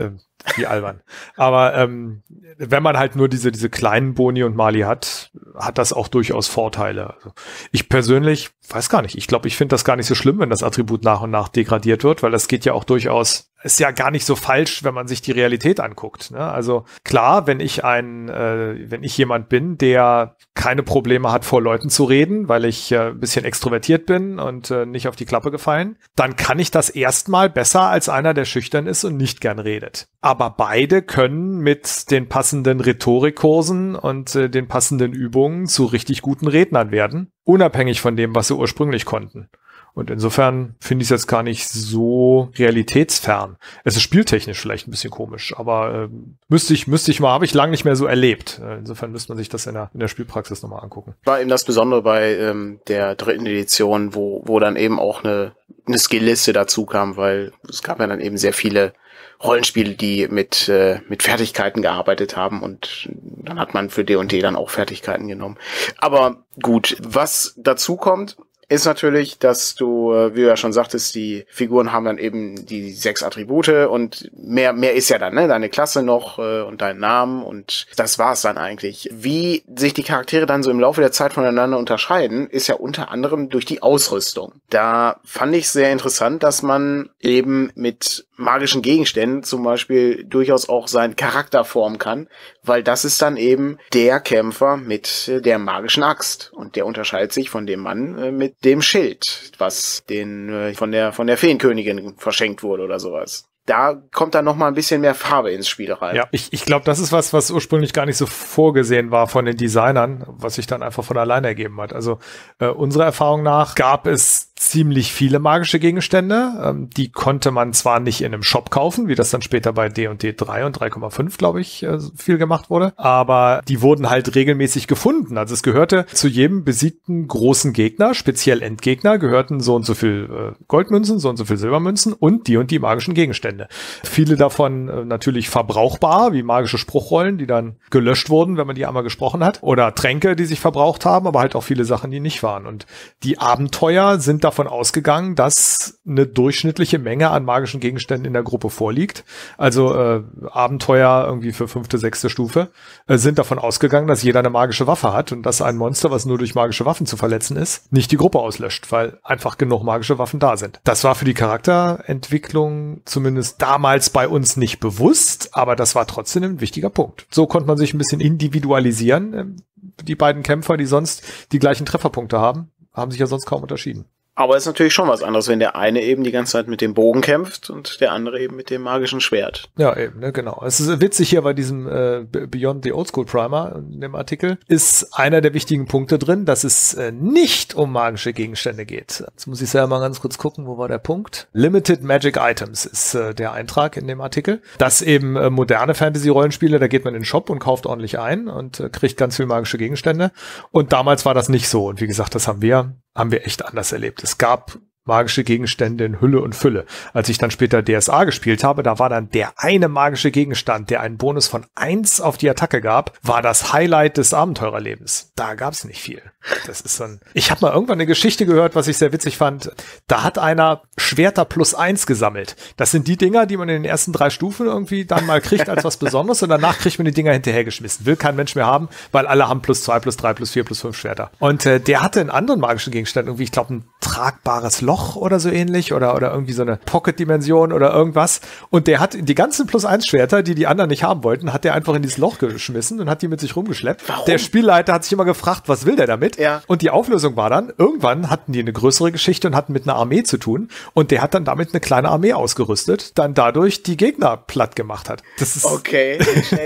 Wie albern. Aber ähm, wenn man halt nur diese diese kleinen Boni und Mali hat, hat das auch durchaus Vorteile. Also ich persönlich weiß gar nicht. Ich glaube, ich finde das gar nicht so schlimm, wenn das Attribut nach und nach degradiert wird, weil das geht ja auch durchaus, ist ja gar nicht so falsch, wenn man sich die Realität anguckt. Ne? Also klar, wenn ich ein, äh, wenn ich jemand bin, der keine Probleme hat, vor Leuten zu reden, weil ich äh, ein bisschen extrovertiert bin und äh, nicht auf die Klappe gefallen, dann kann ich das erstmal besser als einer, der schüchtern ist und nicht gern redet. Aber beide können mit den passenden Rhetorikkursen und äh, den passenden Übungen zu richtig guten Rednern werden, unabhängig von dem, was sie ursprünglich konnten. Und insofern finde ich es jetzt gar nicht so realitätsfern. Es ist spieltechnisch vielleicht ein bisschen komisch, aber äh, müsste ich, müsste ich mal, habe ich lange nicht mehr so erlebt. Äh, insofern müsste man sich das in der, in der Spielpraxis nochmal angucken. War eben das Besondere bei ähm, der dritten Edition, wo, wo dann eben auch eine, eine Skill-Liste dazu kam, weil es gab ja dann eben sehr viele Rollenspiele, die mit äh, mit Fertigkeiten gearbeitet haben, und dann hat man für D und D dann auch Fertigkeiten genommen. Aber gut, was dazu kommt, ist natürlich, dass du, wie du ja schon sagtest, die Figuren haben dann eben die sechs Attribute und mehr mehr ist ja dann, ne, deine Klasse noch äh, und dein Namen, und das war's dann eigentlich. Wie sich die Charaktere dann so im Laufe der Zeit voneinander unterscheiden, ist ja unter anderem durch die Ausrüstung. Da fand ich sehr interessant, dass man eben mit magischen Gegenständen zum Beispiel durchaus auch seinen Charakter formen kann, weil das ist dann eben der Kämpfer mit der magischen Axt, und der unterscheidet sich von dem Mann äh, mit dem Schild, was den äh, von der von der Feenkönigin verschenkt wurde oder sowas. Da kommt dann noch mal ein bisschen mehr Farbe ins Spiel rein. Ja, ich, ich glaube, das ist was, was ursprünglich gar nicht so vorgesehen war von den Designern, was sich dann einfach von alleine ergeben hat. Also äh, unserer Erfahrung nach gab es ziemlich viele magische Gegenstände. Ähm, die konnte man zwar nicht in einem Shop kaufen, wie das dann später bei D und D drei und drei Komma fünf, glaube ich, äh, viel gemacht wurde, aber die wurden halt regelmäßig gefunden. Also es gehörte zu jedem besiegten großen Gegner, speziell Endgegner, gehörten so und so viel äh, Goldmünzen, so und so viel Silbermünzen und die und die magischen Gegenstände. Viele davon äh, natürlich verbrauchbar, wie magische Spruchrollen, die dann gelöscht wurden, wenn man die einmal gesprochen hat, oder Tränke, die sich verbraucht haben, aber halt auch viele Sachen, die nicht waren. Und die Abenteuer sind davon ausgegangen, dass eine durchschnittliche Menge an magischen Gegenständen in der Gruppe vorliegt. Also äh, Abenteuer irgendwie für fünfte, sechste Stufe äh, sind davon ausgegangen, dass jeder eine magische Waffe hat und dass ein Monster, was nur durch magische Waffen zu verletzen ist, nicht die Gruppe auslöscht, weil einfach genug magische Waffen da sind. Das war für die Charakterentwicklung zumindest damals bei uns nicht bewusst, aber das war trotzdem ein wichtiger Punkt. So konnte man sich ein bisschen individualisieren. Die beiden Kämpfer, die sonst die gleichen Trefferpunkte haben, haben sich ja sonst kaum unterschieden. Aber es ist natürlich schon was anderes, wenn der eine eben die ganze Zeit mit dem Bogen kämpft und der andere eben mit dem magischen Schwert. Ja, eben, ne, genau. Es ist witzig hier bei diesem äh, Beyond the Old School Primer in dem Artikel, ist einer der wichtigen Punkte drin, dass es äh, nicht um magische Gegenstände geht. Jetzt muss ich selber mal ganz kurz gucken, wo war der Punkt? Limited Magic Items ist äh, der Eintrag in dem Artikel. Dass eben äh, moderne Fantasy-Rollenspiele, da geht man in den Shop und kauft ordentlich ein und äh, kriegt ganz viel magische Gegenstände. Und damals war das nicht so. Und wie gesagt, das haben wir haben wir echt anders erlebt. Es gab magische Gegenstände in Hülle und Fülle. Als ich dann später D S A gespielt habe, da war dann der eine magische Gegenstand, der einen Bonus von eins auf die Attacke gab, war das Highlight des Abenteurerlebens. Da gab es nicht viel. Das ist so ein. Ich habe mal irgendwann eine Geschichte gehört, was ich sehr witzig fand. Da hat einer Schwerter plus eins gesammelt. Das sind die Dinger, die man in den ersten drei Stufen irgendwie dann mal kriegt als was Besonderes, und danach kriegt man die Dinger hinterhergeschmissen. Will kein Mensch mehr haben, weil alle haben plus zwei, plus drei, plus vier, plus fünf Schwerter. Und äh, der hatte einen anderen magischen Gegenstand, irgendwie, ich glaube, ein tragbares Loch oder so ähnlich, oder oder irgendwie so eine Pocket-Dimension oder irgendwas. Und der hat die ganzen plus eins Schwerter, die die anderen nicht haben wollten, hat der einfach in dieses Loch geschmissen und hat die mit sich rumgeschleppt. Warum? Der Spielleiter hat sich immer gefragt, was will der damit? Ja. Und die Auflösung war dann, irgendwann hatten die eine größere Geschichte und hatten mit einer Armee zu tun, und der hat dann damit eine kleine Armee ausgerüstet, dann dadurch die Gegner platt gemacht hat. Das ist okay.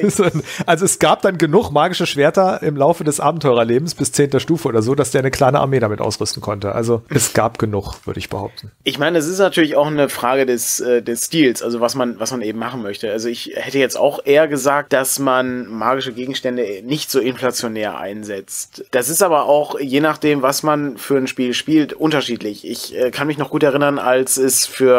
Also es gab dann genug magische Schwerter im Laufe des Abenteurerlebens bis zehnter Stufe oder so, dass der eine kleine Armee damit ausrüsten konnte. Also es gab genug, würde ich behaupten. Ich meine, es ist natürlich auch eine Frage des, äh, des Stils, also was man, was man eben machen möchte. Also ich hätte jetzt auch eher gesagt, dass man magische Gegenstände nicht so inflationär einsetzt. Das ist aber auch, je nachdem, was man für ein Spiel spielt, unterschiedlich. Ich äh, kann mich noch gut erinnern, als es für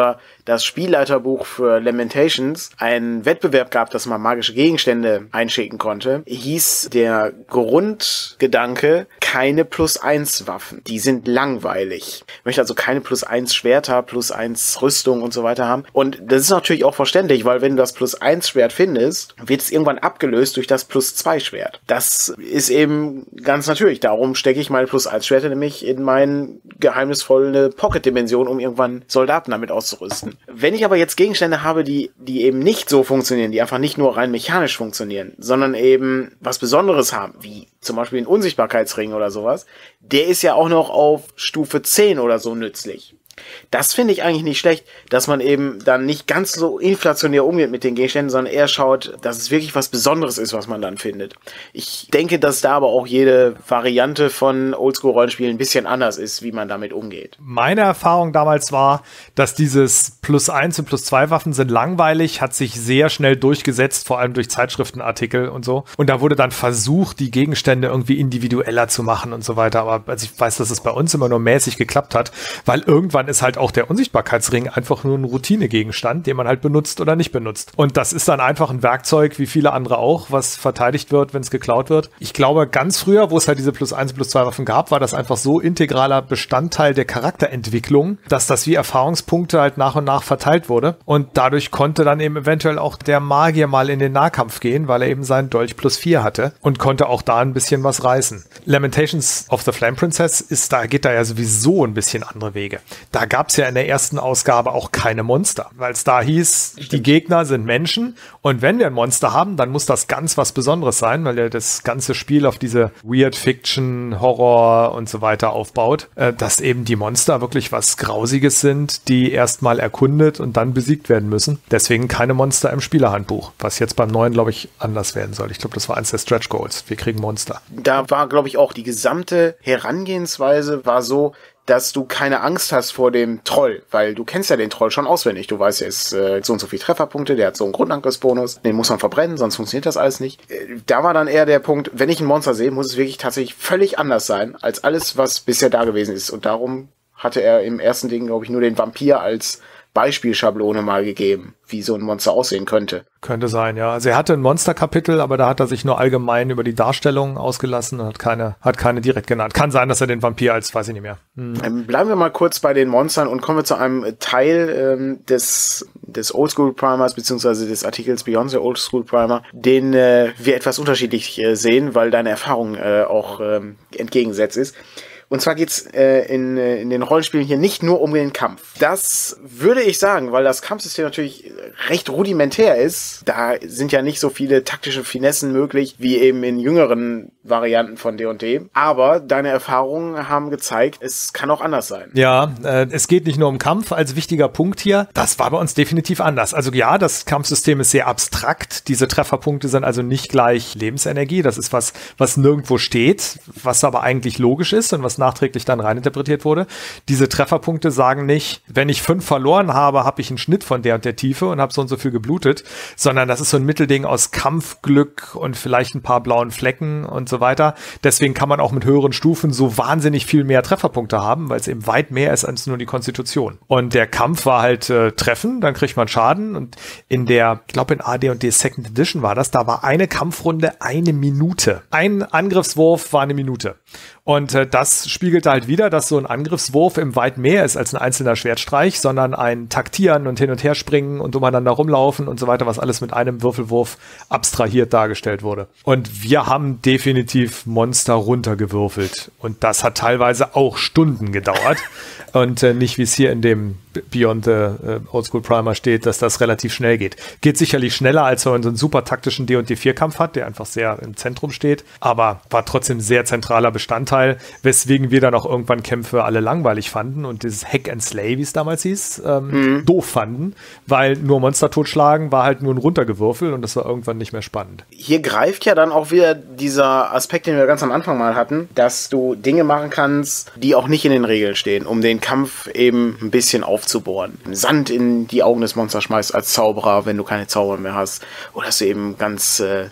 das Spielleiterbuch für Lamentations einen Wettbewerb gab, dass man magische Gegenstände einschicken konnte, hieß der Grundgedanke, keine plus eins Waffen. Die sind langweilig. Ich möchte also keine plus eins Schwerter, plus eins Rüstung und so weiter haben. Und das ist natürlich auch verständlich, weil wenn du das plus eins Schwert findest, wird es irgendwann abgelöst durch das plus zwei Schwert. Das ist eben ganz natürlich. Darum stecke ich meine plus eins Schwerter nämlich in meine geheimnisvolle Pocket-Dimension, um irgendwann Soldaten damit auszurüsten. Wenn ich aber jetzt Gegenstände habe, die, die eben nicht so funktionieren, die einfach nicht nur rein mechanisch funktionieren, sondern eben was Besonderes haben, wie zum Beispiel ein Unsichtbarkeitsring oder sowas, der ist ja auch noch auf Stufe zehn oder so nützlich. Das finde ich eigentlich nicht schlecht, dass man eben dann nicht ganz so inflationär umgeht mit den Gegenständen, sondern eher schaut, dass es wirklich was Besonderes ist, was man dann findet. Ich denke, dass da aber auch jede Variante von Oldschool-Rollenspielen ein bisschen anders ist, wie man damit umgeht. Meine Erfahrung damals war, dass dieses plus eins und plus zwei Waffen sind langweilig, hat sich sehr schnell durchgesetzt, vor allem durch Zeitschriftenartikel und so. Und da wurde dann versucht, die Gegenstände irgendwie individueller zu machen und so weiter. Aber also ich weiß, dass es bei uns immer nur mäßig geklappt hat, weil irgendwann ist halt auch der Unsichtbarkeitsring einfach nur ein Routinegegenstand, den man halt benutzt oder nicht benutzt. Und das ist dann einfach ein Werkzeug, wie viele andere auch, was verteidigt wird, wenn es geklaut wird. Ich glaube, ganz früher, wo es halt diese plus eins und plus zwei Waffen gab, war das einfach so integraler Bestandteil der Charakterentwicklung, dass das wie Erfahrungspunkte halt nach und nach verteilt wurde. Und dadurch konnte dann eben eventuell auch der Magier mal in den Nahkampf gehen, weil er eben seinen Dolch plus vier hatte und konnte auch da ein bisschen was reißen. Lamentations of the Flame Princess ist da, geht da ja sowieso ein bisschen andere Wege. Da gab es ja in der ersten Ausgabe auch keine Monster, weil es da hieß, Stimmt. die Gegner sind Menschen und wenn wir ein Monster haben, dann muss das ganz was Besonderes sein, weil ja das ganze Spiel auf diese Weird Fiction, Horror und so weiter aufbaut, äh, dass eben die Monster wirklich was Grausiges sind, die erstmal erkundet und dann besiegt werden müssen. Deswegen keine Monster im Spielerhandbuch, was jetzt beim neuen, glaube ich, anders werden soll. Ich glaube, das war eins der Stretch Goals. Wir kriegen Monster. Da war, glaube ich, auch die gesamte Herangehensweise war so, dass du keine Angst hast vor dem Troll, weil du kennst ja den Troll schon auswendig. Du weißt, er ist äh, so und so viele Trefferpunkte, der hat so einen Grundangriffsbonus, den muss man verbrennen, sonst funktioniert das alles nicht. Äh, da war dann eher der Punkt, wenn ich ein Monster sehe, muss es wirklich tatsächlich völlig anders sein, als alles, was bisher da gewesen ist. Und darum hatte er im ersten Ding, glaube ich, nur den Vampir als Beispielschablone mal gegeben, wie so ein Monster aussehen könnte. Könnte sein, ja. Also er hatte ein Monsterkapitel, aber da hat er sich nur allgemein über die Darstellung ausgelassen und hat keine, hat keine direkt genannt. Kann sein, dass er den Vampir als, weiß ich nicht mehr. Hm. Ähm, bleiben wir mal kurz bei den Monstern und kommen wir zu einem Teil ähm, des, des Oldschool Primers, beziehungsweise des Artikels Beyond the Oldschool Primer, den äh, wir etwas unterschiedlich äh, sehen, weil deine Erfahrung äh, auch ähm, entgegengesetzt ist. Und zwar geht's äh, in, in den Rollenspielen hier nicht nur um den Kampf. Das würde ich sagen, weil das Kampfsystem natürlich recht rudimentär ist. Da sind ja nicht so viele taktische Finessen möglich, wie eben in jüngeren Varianten von D und D. Aber deine Erfahrungen haben gezeigt, es kann auch anders sein. Ja, äh, es geht nicht nur um Kampf als wichtiger Punkt hier. Das war bei uns definitiv anders. Also ja, das Kampfsystem ist sehr abstrakt. Diese Trefferpunkte sind also nicht gleich Lebensenergie. Das ist was, was nirgendwo steht, was aber eigentlich logisch ist und was nachträglich dann reininterpretiert wurde. Diese Trefferpunkte sagen nicht, wenn ich fünf verloren habe, habe ich einen Schnitt von der und der Tiefe und habe so und so viel geblutet, sondern das ist so ein Mittelding aus Kampfglück und vielleicht ein paar blauen Flecken und so weiter. Deswegen kann man auch mit höheren Stufen so wahnsinnig viel mehr Trefferpunkte haben, weil es eben weit mehr ist als nur die Konstitution. Und der Kampf war halt äh, Treffen, dann kriegt man Schaden und in der, ich glaube in A D und D Second Edition war das, da war eine Kampfrunde eine Minute. Ein Angriffswurf war eine Minute. Und äh, das spiegelte halt wieder, dass so ein Angriffswurf im weit mehr ist als ein einzelner Schwertstreich, sondern ein Taktieren und hin und her springen und umeinander rumlaufen und so weiter, was alles mit einem Würfelwurf abstrahiert dargestellt wurde. Und wir haben definitiv Monster runtergewürfelt. Und das hat teilweise auch Stunden gedauert. Und äh, nicht, wie es hier in dem Beyond the äh, Oldschool Primer steht, dass das relativ schnell geht. Geht sicherlich schneller, als wenn man so einen super taktischen D und D vier Kampf hat, der einfach sehr im Zentrum steht, aber war trotzdem sehr zentraler Bestandteil, weswegen wir dann auch irgendwann Kämpfe alle langweilig fanden und dieses Hack and Slay, wie es damals hieß, ähm, mhm. doof fanden, weil nur Monster totschlagen war halt nur ein Runtergewürfel und das war irgendwann nicht mehr spannend. Hier greift ja dann auch wieder dieser Aspekt, den wir ganz am Anfang mal hatten, dass du Dinge machen kannst, die auch nicht in den Regeln stehen, um den Kampf eben ein bisschen aufzubohren. Sand in die Augen des Monsters schmeißt als Zauberer, wenn du keine Zauber mehr hast. Oder dass du eben ganz, äh,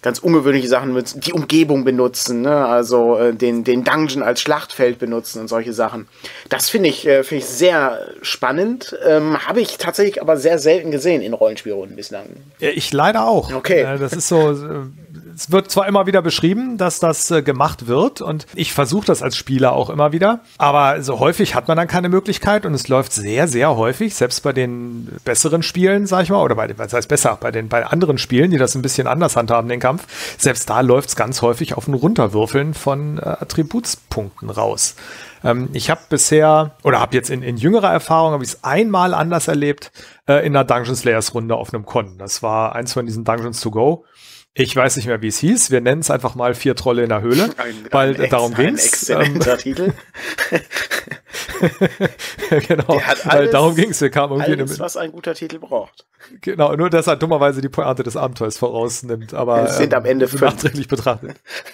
ganz ungewöhnliche Sachen benutzen, die Umgebung benutzen, ne? Also äh, den, den Dungeon als Schlachtfeld benutzen und solche Sachen. Das finde ich, äh, finde ich sehr spannend. Ähm, habe ich tatsächlich aber sehr selten gesehen in Rollenspielrunden bislang. Ja, ich leider auch. Okay. Äh, das ist so, äh, es wird zwar immer wieder beschrieben, dass das äh, gemacht wird und ich versuche das als Spieler auch immer wieder, aber so häufig hat man dann keine Möglichkeit und es läuft sehr, sehr häufig, selbst bei den besseren Spielen, sag ich mal, oder bei den, was heißt besser, bei den bei anderen Spielen, die das ein bisschen anders handhaben, den Kampf, selbst da läuft es ganz häufig auf ein Runterwürfeln von äh, Attributspunkten raus. Ähm, ich habe bisher, oder habe jetzt in, in jüngerer Erfahrung, habe ich es einmal anders erlebt, äh, in einer Dungeon Slayers Runde auf einem Con. Das war eins von diesen Dungeons to go. Ich weiß nicht mehr, wie es hieß. Wir nennen es einfach mal Vier Trolle in der Höhle, ein, weil ein darum ging es. Ein exzellenter ähm, Titel. Genau, weil darum ging es. Wir kamen irgendwie alles, was ein guter Titel braucht. Genau, nur dass er dummerweise die Pointe des Abenteuers vorausnimmt. Aber es sind ähm, am Ende fünf. Nachträglich betrachtet.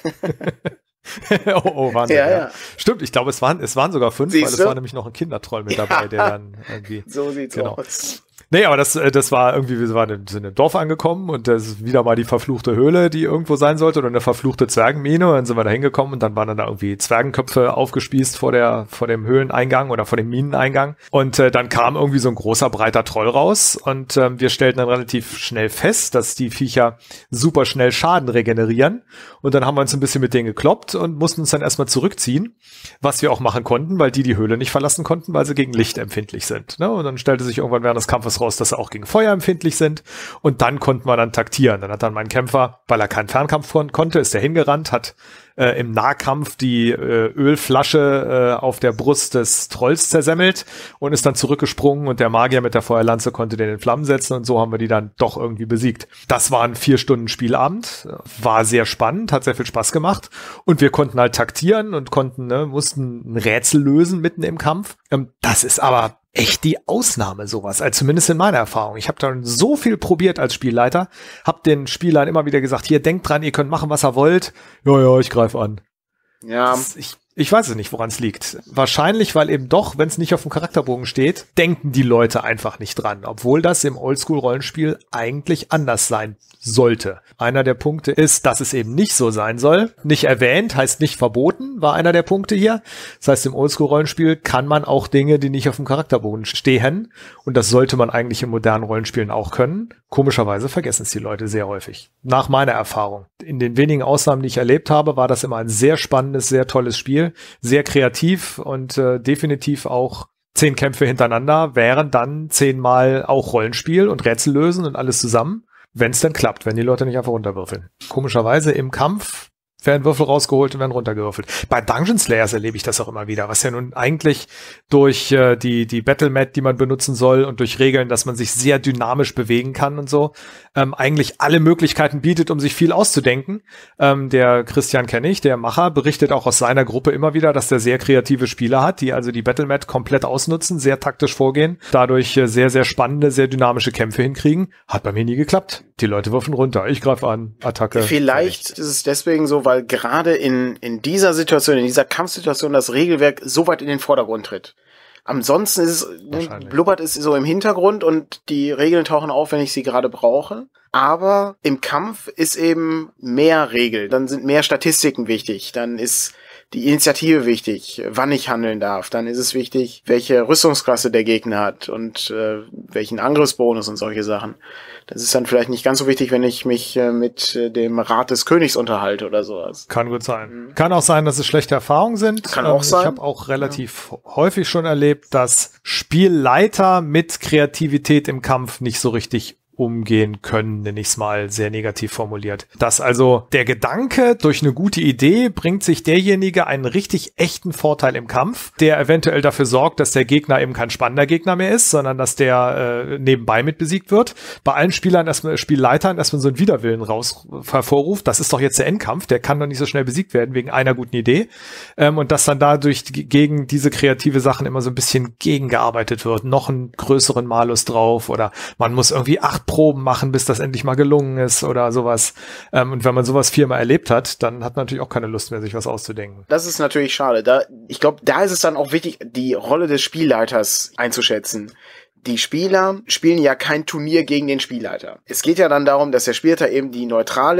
oh, oh, waren ja, ja. ja. Stimmt, ich glaube, es waren, es waren sogar fünf, Siehst weil du? es war nämlich noch ein Kindertroll mit dabei, ja. der dann irgendwie. So sieht's genau. aus. Nee, aber das, das war irgendwie, wir waren in, sind im Dorf angekommen und das ist wieder mal die verfluchte Höhle, die irgendwo sein sollte oder eine verfluchte Zwergenmine und dann sind wir da hingekommen und dann waren dann da irgendwie Zwergenköpfe aufgespießt vor der, vor dem Höhleneingang oder vor dem Mineneingang und äh, dann kam irgendwie so ein großer, breiter Troll raus und ähm, wir stellten dann relativ schnell fest, dass die Viecher super schnell Schaden regenerieren und dann haben wir uns ein bisschen mit denen gekloppt und mussten uns dann erstmal zurückziehen, was wir auch machen konnten, weil die die Höhle nicht verlassen konnten, weil sie gegen Licht empfindlich sind, ne? Und dann stellte sich irgendwann während des Kampfes raus, dass sie auch gegen Feuer empfindlich sind und dann konnten wir dann taktieren. Dann hat dann mein Kämpfer, weil er keinen Fernkampf konnte, ist der hingerannt, hat äh, im Nahkampf die äh, Ölflasche äh, auf der Brust des Trolls zersemmelt und ist dann zurückgesprungen und der Magier mit der Feuerlanze konnte den in Flammen setzen und so haben wir die dann doch irgendwie besiegt. Das war ein vier Stunden Spielabend, war sehr spannend, hat sehr viel Spaß gemacht und wir konnten halt taktieren und konnten, ne, mussten ein Rätsel lösen mitten im Kampf. Ähm, das ist aber echt die Ausnahme, sowas, also zumindest in meiner Erfahrung. Ich habe dann so viel probiert als Spielleiter, habe den Spielern immer wieder gesagt, hier, denkt dran, ihr könnt machen, was ihr wollt. Ja, ja, ich greife an. Ja. Das, ich, ich weiß es nicht, woran es liegt. Wahrscheinlich, weil eben doch, wenn es nicht auf dem Charakterbogen steht, denken die Leute einfach nicht dran, obwohl das im Oldschool-Rollenspiel eigentlich anders sein sollte. Einer der Punkte ist, dass es eben nicht so sein soll. Nicht erwähnt, heißt nicht verboten, war einer der Punkte hier. Das heißt, im Oldschool-Rollenspiel kann man auch Dinge, die nicht auf dem Charakterbogen stehen. Und das sollte man eigentlich in modernen Rollenspielen auch können. Komischerweise vergessen es die Leute sehr häufig. Nach meiner Erfahrung. In den wenigen Ausnahmen, die ich erlebt habe, war das immer ein sehr spannendes, sehr tolles Spiel. Sehr kreativ und äh, definitiv auch zehn Kämpfe hintereinander wären dann zehnmal auch Rollenspiel und Rätsel lösen und alles zusammen. Wenn es denn klappt, wenn die Leute nicht einfach runterwürfeln. Komischerweise im Kampf werden Würfel rausgeholt und werden runtergewürfelt. Bei Dungeon Slayers erlebe ich das auch immer wieder, was ja nun eigentlich durch äh, die die Battlemat, die man benutzen soll und durch Regeln, dass man sich sehr dynamisch bewegen kann und so, ähm, eigentlich alle Möglichkeiten bietet, um sich viel auszudenken. Ähm, der Christian kenne ich, der Macher, berichtet auch aus seiner Gruppe immer wieder, dass der sehr kreative Spieler hat, die also die Battlemat komplett ausnutzen, sehr taktisch vorgehen, dadurch äh, sehr, sehr spannende, sehr dynamische Kämpfe hinkriegen. Hat bei mir nie geklappt. Die Leute würfeln runter, ich greife an, Attacke. Vielleicht ist es deswegen so, weil gerade in, in dieser Situation, in dieser Kampfsituation das Regelwerk so weit in den Vordergrund tritt. Ansonsten ist es, blubbert es so im Hintergrund und die Regeln tauchen auf, wenn ich sie gerade brauche. Aber im Kampf ist eben mehr Regel, dann sind mehr Statistiken wichtig, dann ist die Initiative wichtig, wann ich handeln darf, dann ist es wichtig, welche Rüstungsklasse der Gegner hat und äh, welchen Angriffsbonus und solche Sachen. Das ist dann vielleicht nicht ganz so wichtig, wenn ich mich äh, mit äh, dem Rat des Königs unterhalte oder sowas. Kann gut sein. Mhm. Kann auch sein, dass es schlechte Erfahrungen sind. Kann auch ähm, sein. Ich habe auch relativ ja. häufig schon erlebt, dass Spielleiter mit Kreativität im Kampf nicht so richtig umgehen können, nenne ich es mal sehr negativ formuliert. Dass also der Gedanke, durch eine gute Idee bringt sich derjenige einen richtig echten Vorteil im Kampf, der eventuell dafür sorgt, dass der Gegner eben kein spannender Gegner mehr ist, sondern dass der äh, nebenbei mit besiegt wird. Bei allen Spielern erstmal, Spielleitern erstmal so einen Widerwillen raus hervorruft, das ist doch jetzt der Endkampf, der kann doch nicht so schnell besiegt werden wegen einer guten Idee. Ähm, und dass dann dadurch gegen diese kreative Sachen immer so ein bisschen gegengearbeitet wird, noch einen größeren Malus drauf oder man muss irgendwie acht Proben machen, bis das endlich mal gelungen ist oder sowas. Ähm, und wenn man sowas viermal erlebt hat, dann hat man natürlich auch keine Lust mehr, sich was auszudenken. Das ist natürlich schade. Da, ich glaube, da ist es dann auch wichtig, die Rolle des Spielleiters einzuschätzen. Die Spieler spielen ja kein Turnier gegen den Spielleiter. Es geht ja dann darum, dass der Spielleiter eben die neutrale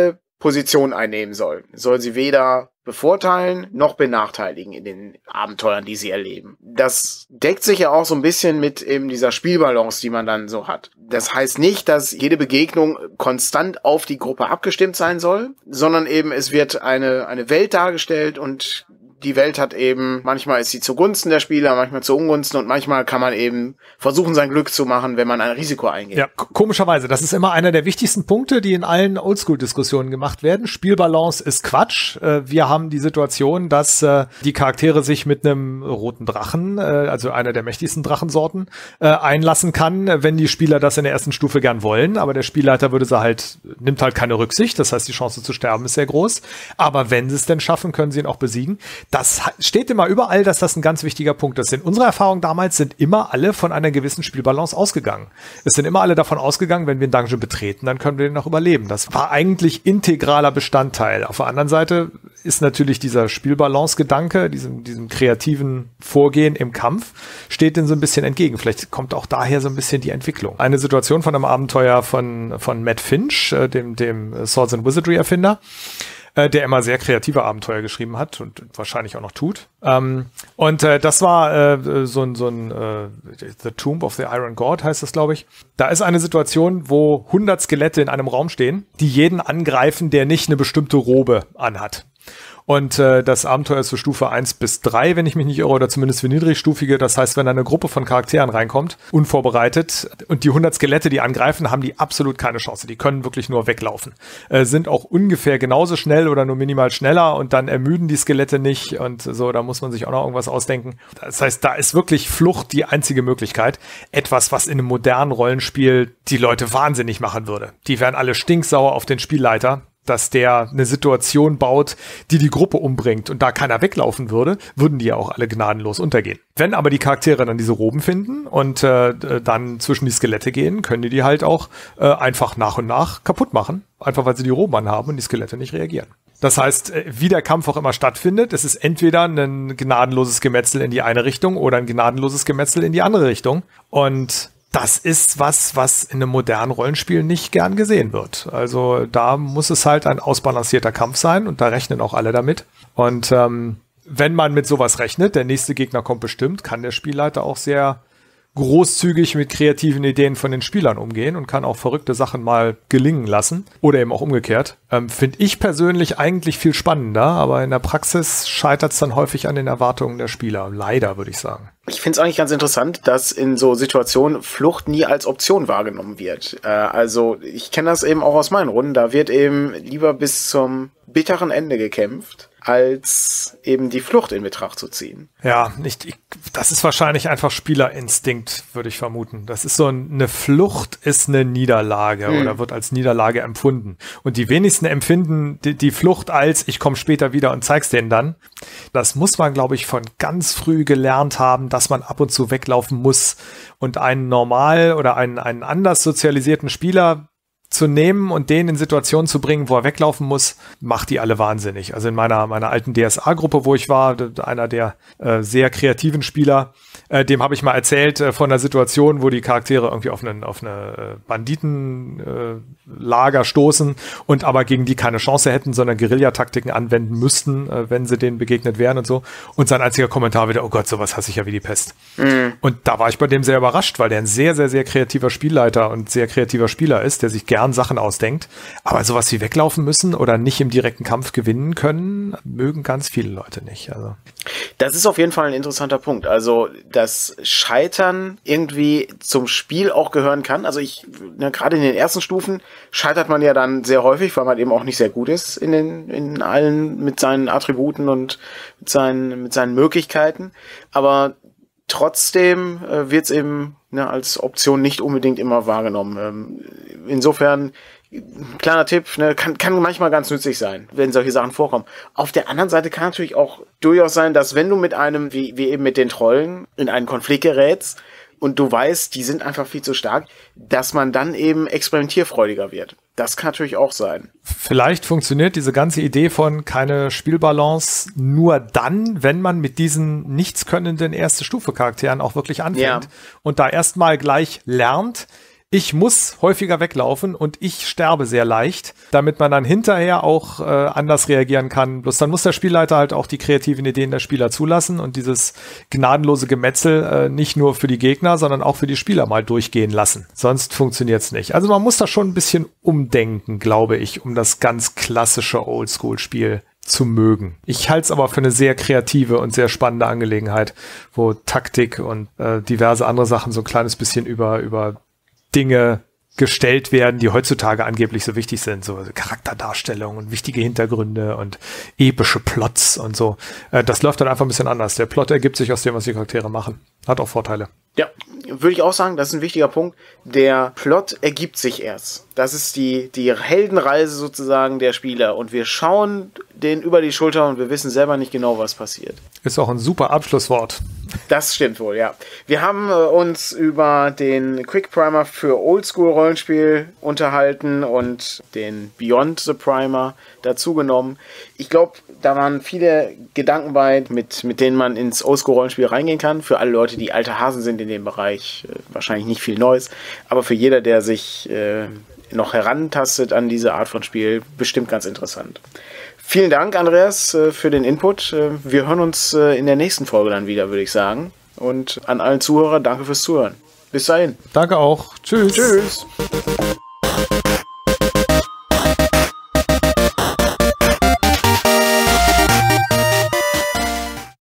Position einnehmen soll. Soll sie weder bevorteilen noch benachteiligen in den Abenteuern, die sie erleben. Das deckt sich ja auch so ein bisschen mit eben dieser Spielbalance, die man dann so hat. Das heißt nicht, dass jede Begegnung konstant auf die Gruppe abgestimmt sein soll, sondern eben es wird eine, eine Welt dargestellt und die Welt hat eben, manchmal ist sie zugunsten der Spieler, manchmal zu Ungunsten und manchmal kann man eben versuchen, sein Glück zu machen, wenn man ein Risiko eingeht. Ja, komischerweise, das ist immer einer der wichtigsten Punkte, die in allen Oldschool-Diskussionen gemacht werden. Spielbalance ist Quatsch. Wir haben die Situation, dass die Charaktere sich mit einem roten Drachen, also einer der mächtigsten Drachensorten, einlassen kann, wenn die Spieler das in der ersten Stufe gern wollen. Aber der Spielleiter würde sie halt, nimmt halt keine Rücksicht. Das heißt, die Chance zu sterben ist sehr groß. Aber wenn sie es denn schaffen, können sie ihn auch besiegen. Das steht immer überall, dass das ein ganz wichtiger Punkt ist. In unserer Erfahrung damals sind immer alle von einer gewissen Spielbalance ausgegangen. Es sind immer alle davon ausgegangen, wenn wir einen Dungeon betreten, dann können wir den noch überleben. Das war eigentlich integraler Bestandteil. Auf der anderen Seite ist natürlich dieser Spielbalance-Gedanke, diesem, diesem kreativen Vorgehen im Kampf, steht denen so ein bisschen entgegen. Vielleicht kommt auch daher so ein bisschen die Entwicklung. Eine Situation von einem Abenteuer von, von Matt Finch, dem, dem Swords and Wizardry-Erfinder, der immer sehr kreative Abenteuer geschrieben hat und wahrscheinlich auch noch tut. Ähm, und äh, das war äh, so ein, so ein äh, The Tomb of the Iron God heißt das, glaube ich. Da ist eine Situation, wo hundert Skelette in einem Raum stehen, die jeden angreifen, der nicht eine bestimmte Robe anhat. Und äh, das Abenteuer ist für Stufe eins bis drei, wenn ich mich nicht irre, oder zumindest für niedrigstufige. Das heißt, wenn eine Gruppe von Charakteren reinkommt, unvorbereitet, und die hundert Skelette, die angreifen, haben die absolut keine Chance. Die können wirklich nur weglaufen. Äh, sind auch ungefähr genauso schnell oder nur minimal schneller und dann ermüden die Skelette nicht und so, da muss man sich auch noch irgendwas ausdenken. Das heißt, da ist wirklich Flucht die einzige Möglichkeit. Etwas, was in einem modernen Rollenspiel die Leute wahnsinnig machen würde. Die wären alle stinksauer auf den Spielleiter, dass der eine Situation baut, die die Gruppe umbringt und da keiner weglaufen würde, würden die ja auch alle gnadenlos untergehen. Wenn aber die Charaktere dann diese Roben finden und äh, dann zwischen die Skelette gehen, können die die halt auch äh, einfach nach und nach kaputt machen, einfach weil sie die Roben anhaben und die Skelette nicht reagieren. Das heißt, wie der Kampf auch immer stattfindet, es ist entweder ein gnadenloses Gemetzel in die eine Richtung oder ein gnadenloses Gemetzel in die andere Richtung. Und das ist was, was in einem modernen Rollenspiel nicht gern gesehen wird. Also da muss es halt ein ausbalancierter Kampf sein und da rechnen auch alle damit. Und ähm, wenn man mit sowas rechnet, der nächste Gegner kommt bestimmt, kann der Spielleiter auch sehr großzügig mit kreativen Ideen von den Spielern umgehen und kann auch verrückte Sachen mal gelingen lassen oder eben auch umgekehrt. Ähm, finde ich persönlich eigentlich viel spannender, aber in der Praxis scheitert es dann häufig an den Erwartungen der Spieler. Leider, würde ich sagen. Ich finde es eigentlich ganz interessant, dass in so Situationen Flucht nie als Option wahrgenommen wird. Äh, also ich kenne das eben auch aus meinen Runden. Da wird eben lieber bis zum bitteren Ende gekämpft, als eben die Flucht in Betracht zu ziehen. Ja, nicht, ich, das ist wahrscheinlich einfach Spielerinstinkt, würde ich vermuten. Das ist so ein, eine Flucht ist eine Niederlage hm. oder wird als Niederlage empfunden. Und die wenigsten empfinden die, die Flucht als, ich komme später wieder und zeig's denen dann. Das muss man, glaube ich, von ganz früh gelernt haben, dass man ab und zu weglaufen muss und einen normal oder einen, einen anders sozialisierten Spieler zu nehmen und den in Situationen zu bringen, wo er weglaufen muss, macht die alle wahnsinnig. Also in meiner meiner alten D S A-Gruppe, wo ich war, einer der äh, sehr kreativen Spieler, äh, dem habe ich mal erzählt äh, von einer Situation, wo die Charaktere irgendwie auf einen auf eine Banditenlager äh, stoßen und aber gegen die keine Chance hätten, sondern Guerillataktiken anwenden müssten, äh, wenn sie denen begegnet wären und so. Und sein einziger Kommentar wieder, oh Gott, sowas hasse ich ja wie die Pest. Mhm. Und da war ich bei dem sehr überrascht, weil der ein sehr, sehr, sehr kreativer Spielleiter und sehr kreativer Spieler ist, der sich gerne Sachen ausdenkt, aber sowas wie weglaufen müssen oder nicht im direkten Kampf gewinnen können, mögen ganz viele Leute nicht. Also das ist auf jeden Fall ein interessanter Punkt. Also, dass Scheitern irgendwie zum Spiel auch gehören kann. Also ich, ne, gerade in den ersten Stufen scheitert man ja dann sehr häufig, weil man eben auch nicht sehr gut ist in den, in allen mit seinen Attributen und mit seinen, mit seinen Möglichkeiten. Aber trotzdem äh, wird es eben ne, als Option nicht unbedingt immer wahrgenommen. Ähm, insofern, kleiner Tipp, ne, kann, kann manchmal ganz nützlich sein, wenn solche Sachen vorkommen. Auf der anderen Seite kann natürlich auch durchaus sein, dass wenn du mit einem, wie, wie eben mit den Trollen, in einen Konflikt gerätst und du weißt, die sind einfach viel zu stark, dass man dann eben experimentierfreudiger wird. Das kann natürlich auch sein. Vielleicht funktioniert diese ganze Idee von keine Spielbalance nur dann, wenn man mit diesen nichtskönnenden Erste-Stufe-Charakteren auch wirklich anfängt ja. und da erstmal gleich lernt, ich muss häufiger weglaufen und ich sterbe sehr leicht, damit man dann hinterher auch äh, anders reagieren kann. Bloß dann muss der Spielleiter halt auch die kreativen Ideen der Spieler zulassen und dieses gnadenlose Gemetzel äh, nicht nur für die Gegner, sondern auch für die Spieler mal durchgehen lassen. Sonst funktioniert's nicht. Also man muss da schon ein bisschen umdenken, glaube ich, um das ganz klassische Oldschool-Spiel zu mögen. Ich halte es aber für eine sehr kreative und sehr spannende Angelegenheit, wo Taktik und äh, diverse andere Sachen so ein kleines bisschen über, über Dinge gestellt werden, die heutzutage angeblich so wichtig sind, so Charakterdarstellung und wichtige Hintergründe und epische Plots und so. Äh, das läuft dann einfach ein bisschen anders. Der Plot ergibt sich aus dem, was die Charaktere machen. Hat auch Vorteile. Ja, würde ich auch sagen, das ist ein wichtiger Punkt. Der Plot ergibt sich erst. Das ist die, die Heldenreise sozusagen der Spieler. Und wir schauen den über die Schulter und wir wissen selber nicht genau, was passiert. Ist auch ein super Abschlusswort. Das stimmt wohl, ja. Wir haben äh, uns über den Quick Primer für Oldschool-Rollenspiel unterhalten und den Beyond the Primer dazu genommen. Ich glaube, da waren viele Gedanken bei, mit, mit denen man ins Oldschool-Rollenspiel reingehen kann. Für alle Leute, die alte Hasen sind in dem Bereich, äh, wahrscheinlich nicht viel Neues. Aber für jeder, der sich äh, noch herantastet an diese Art von Spiel, bestimmt ganz interessant. Vielen Dank, Andreas, für den Input. Wir hören uns in der nächsten Folge dann wieder, würde ich sagen. Und an allen Zuhörer, danke fürs Zuhören. Bis dahin. Danke auch. Tschüss. Tschüss.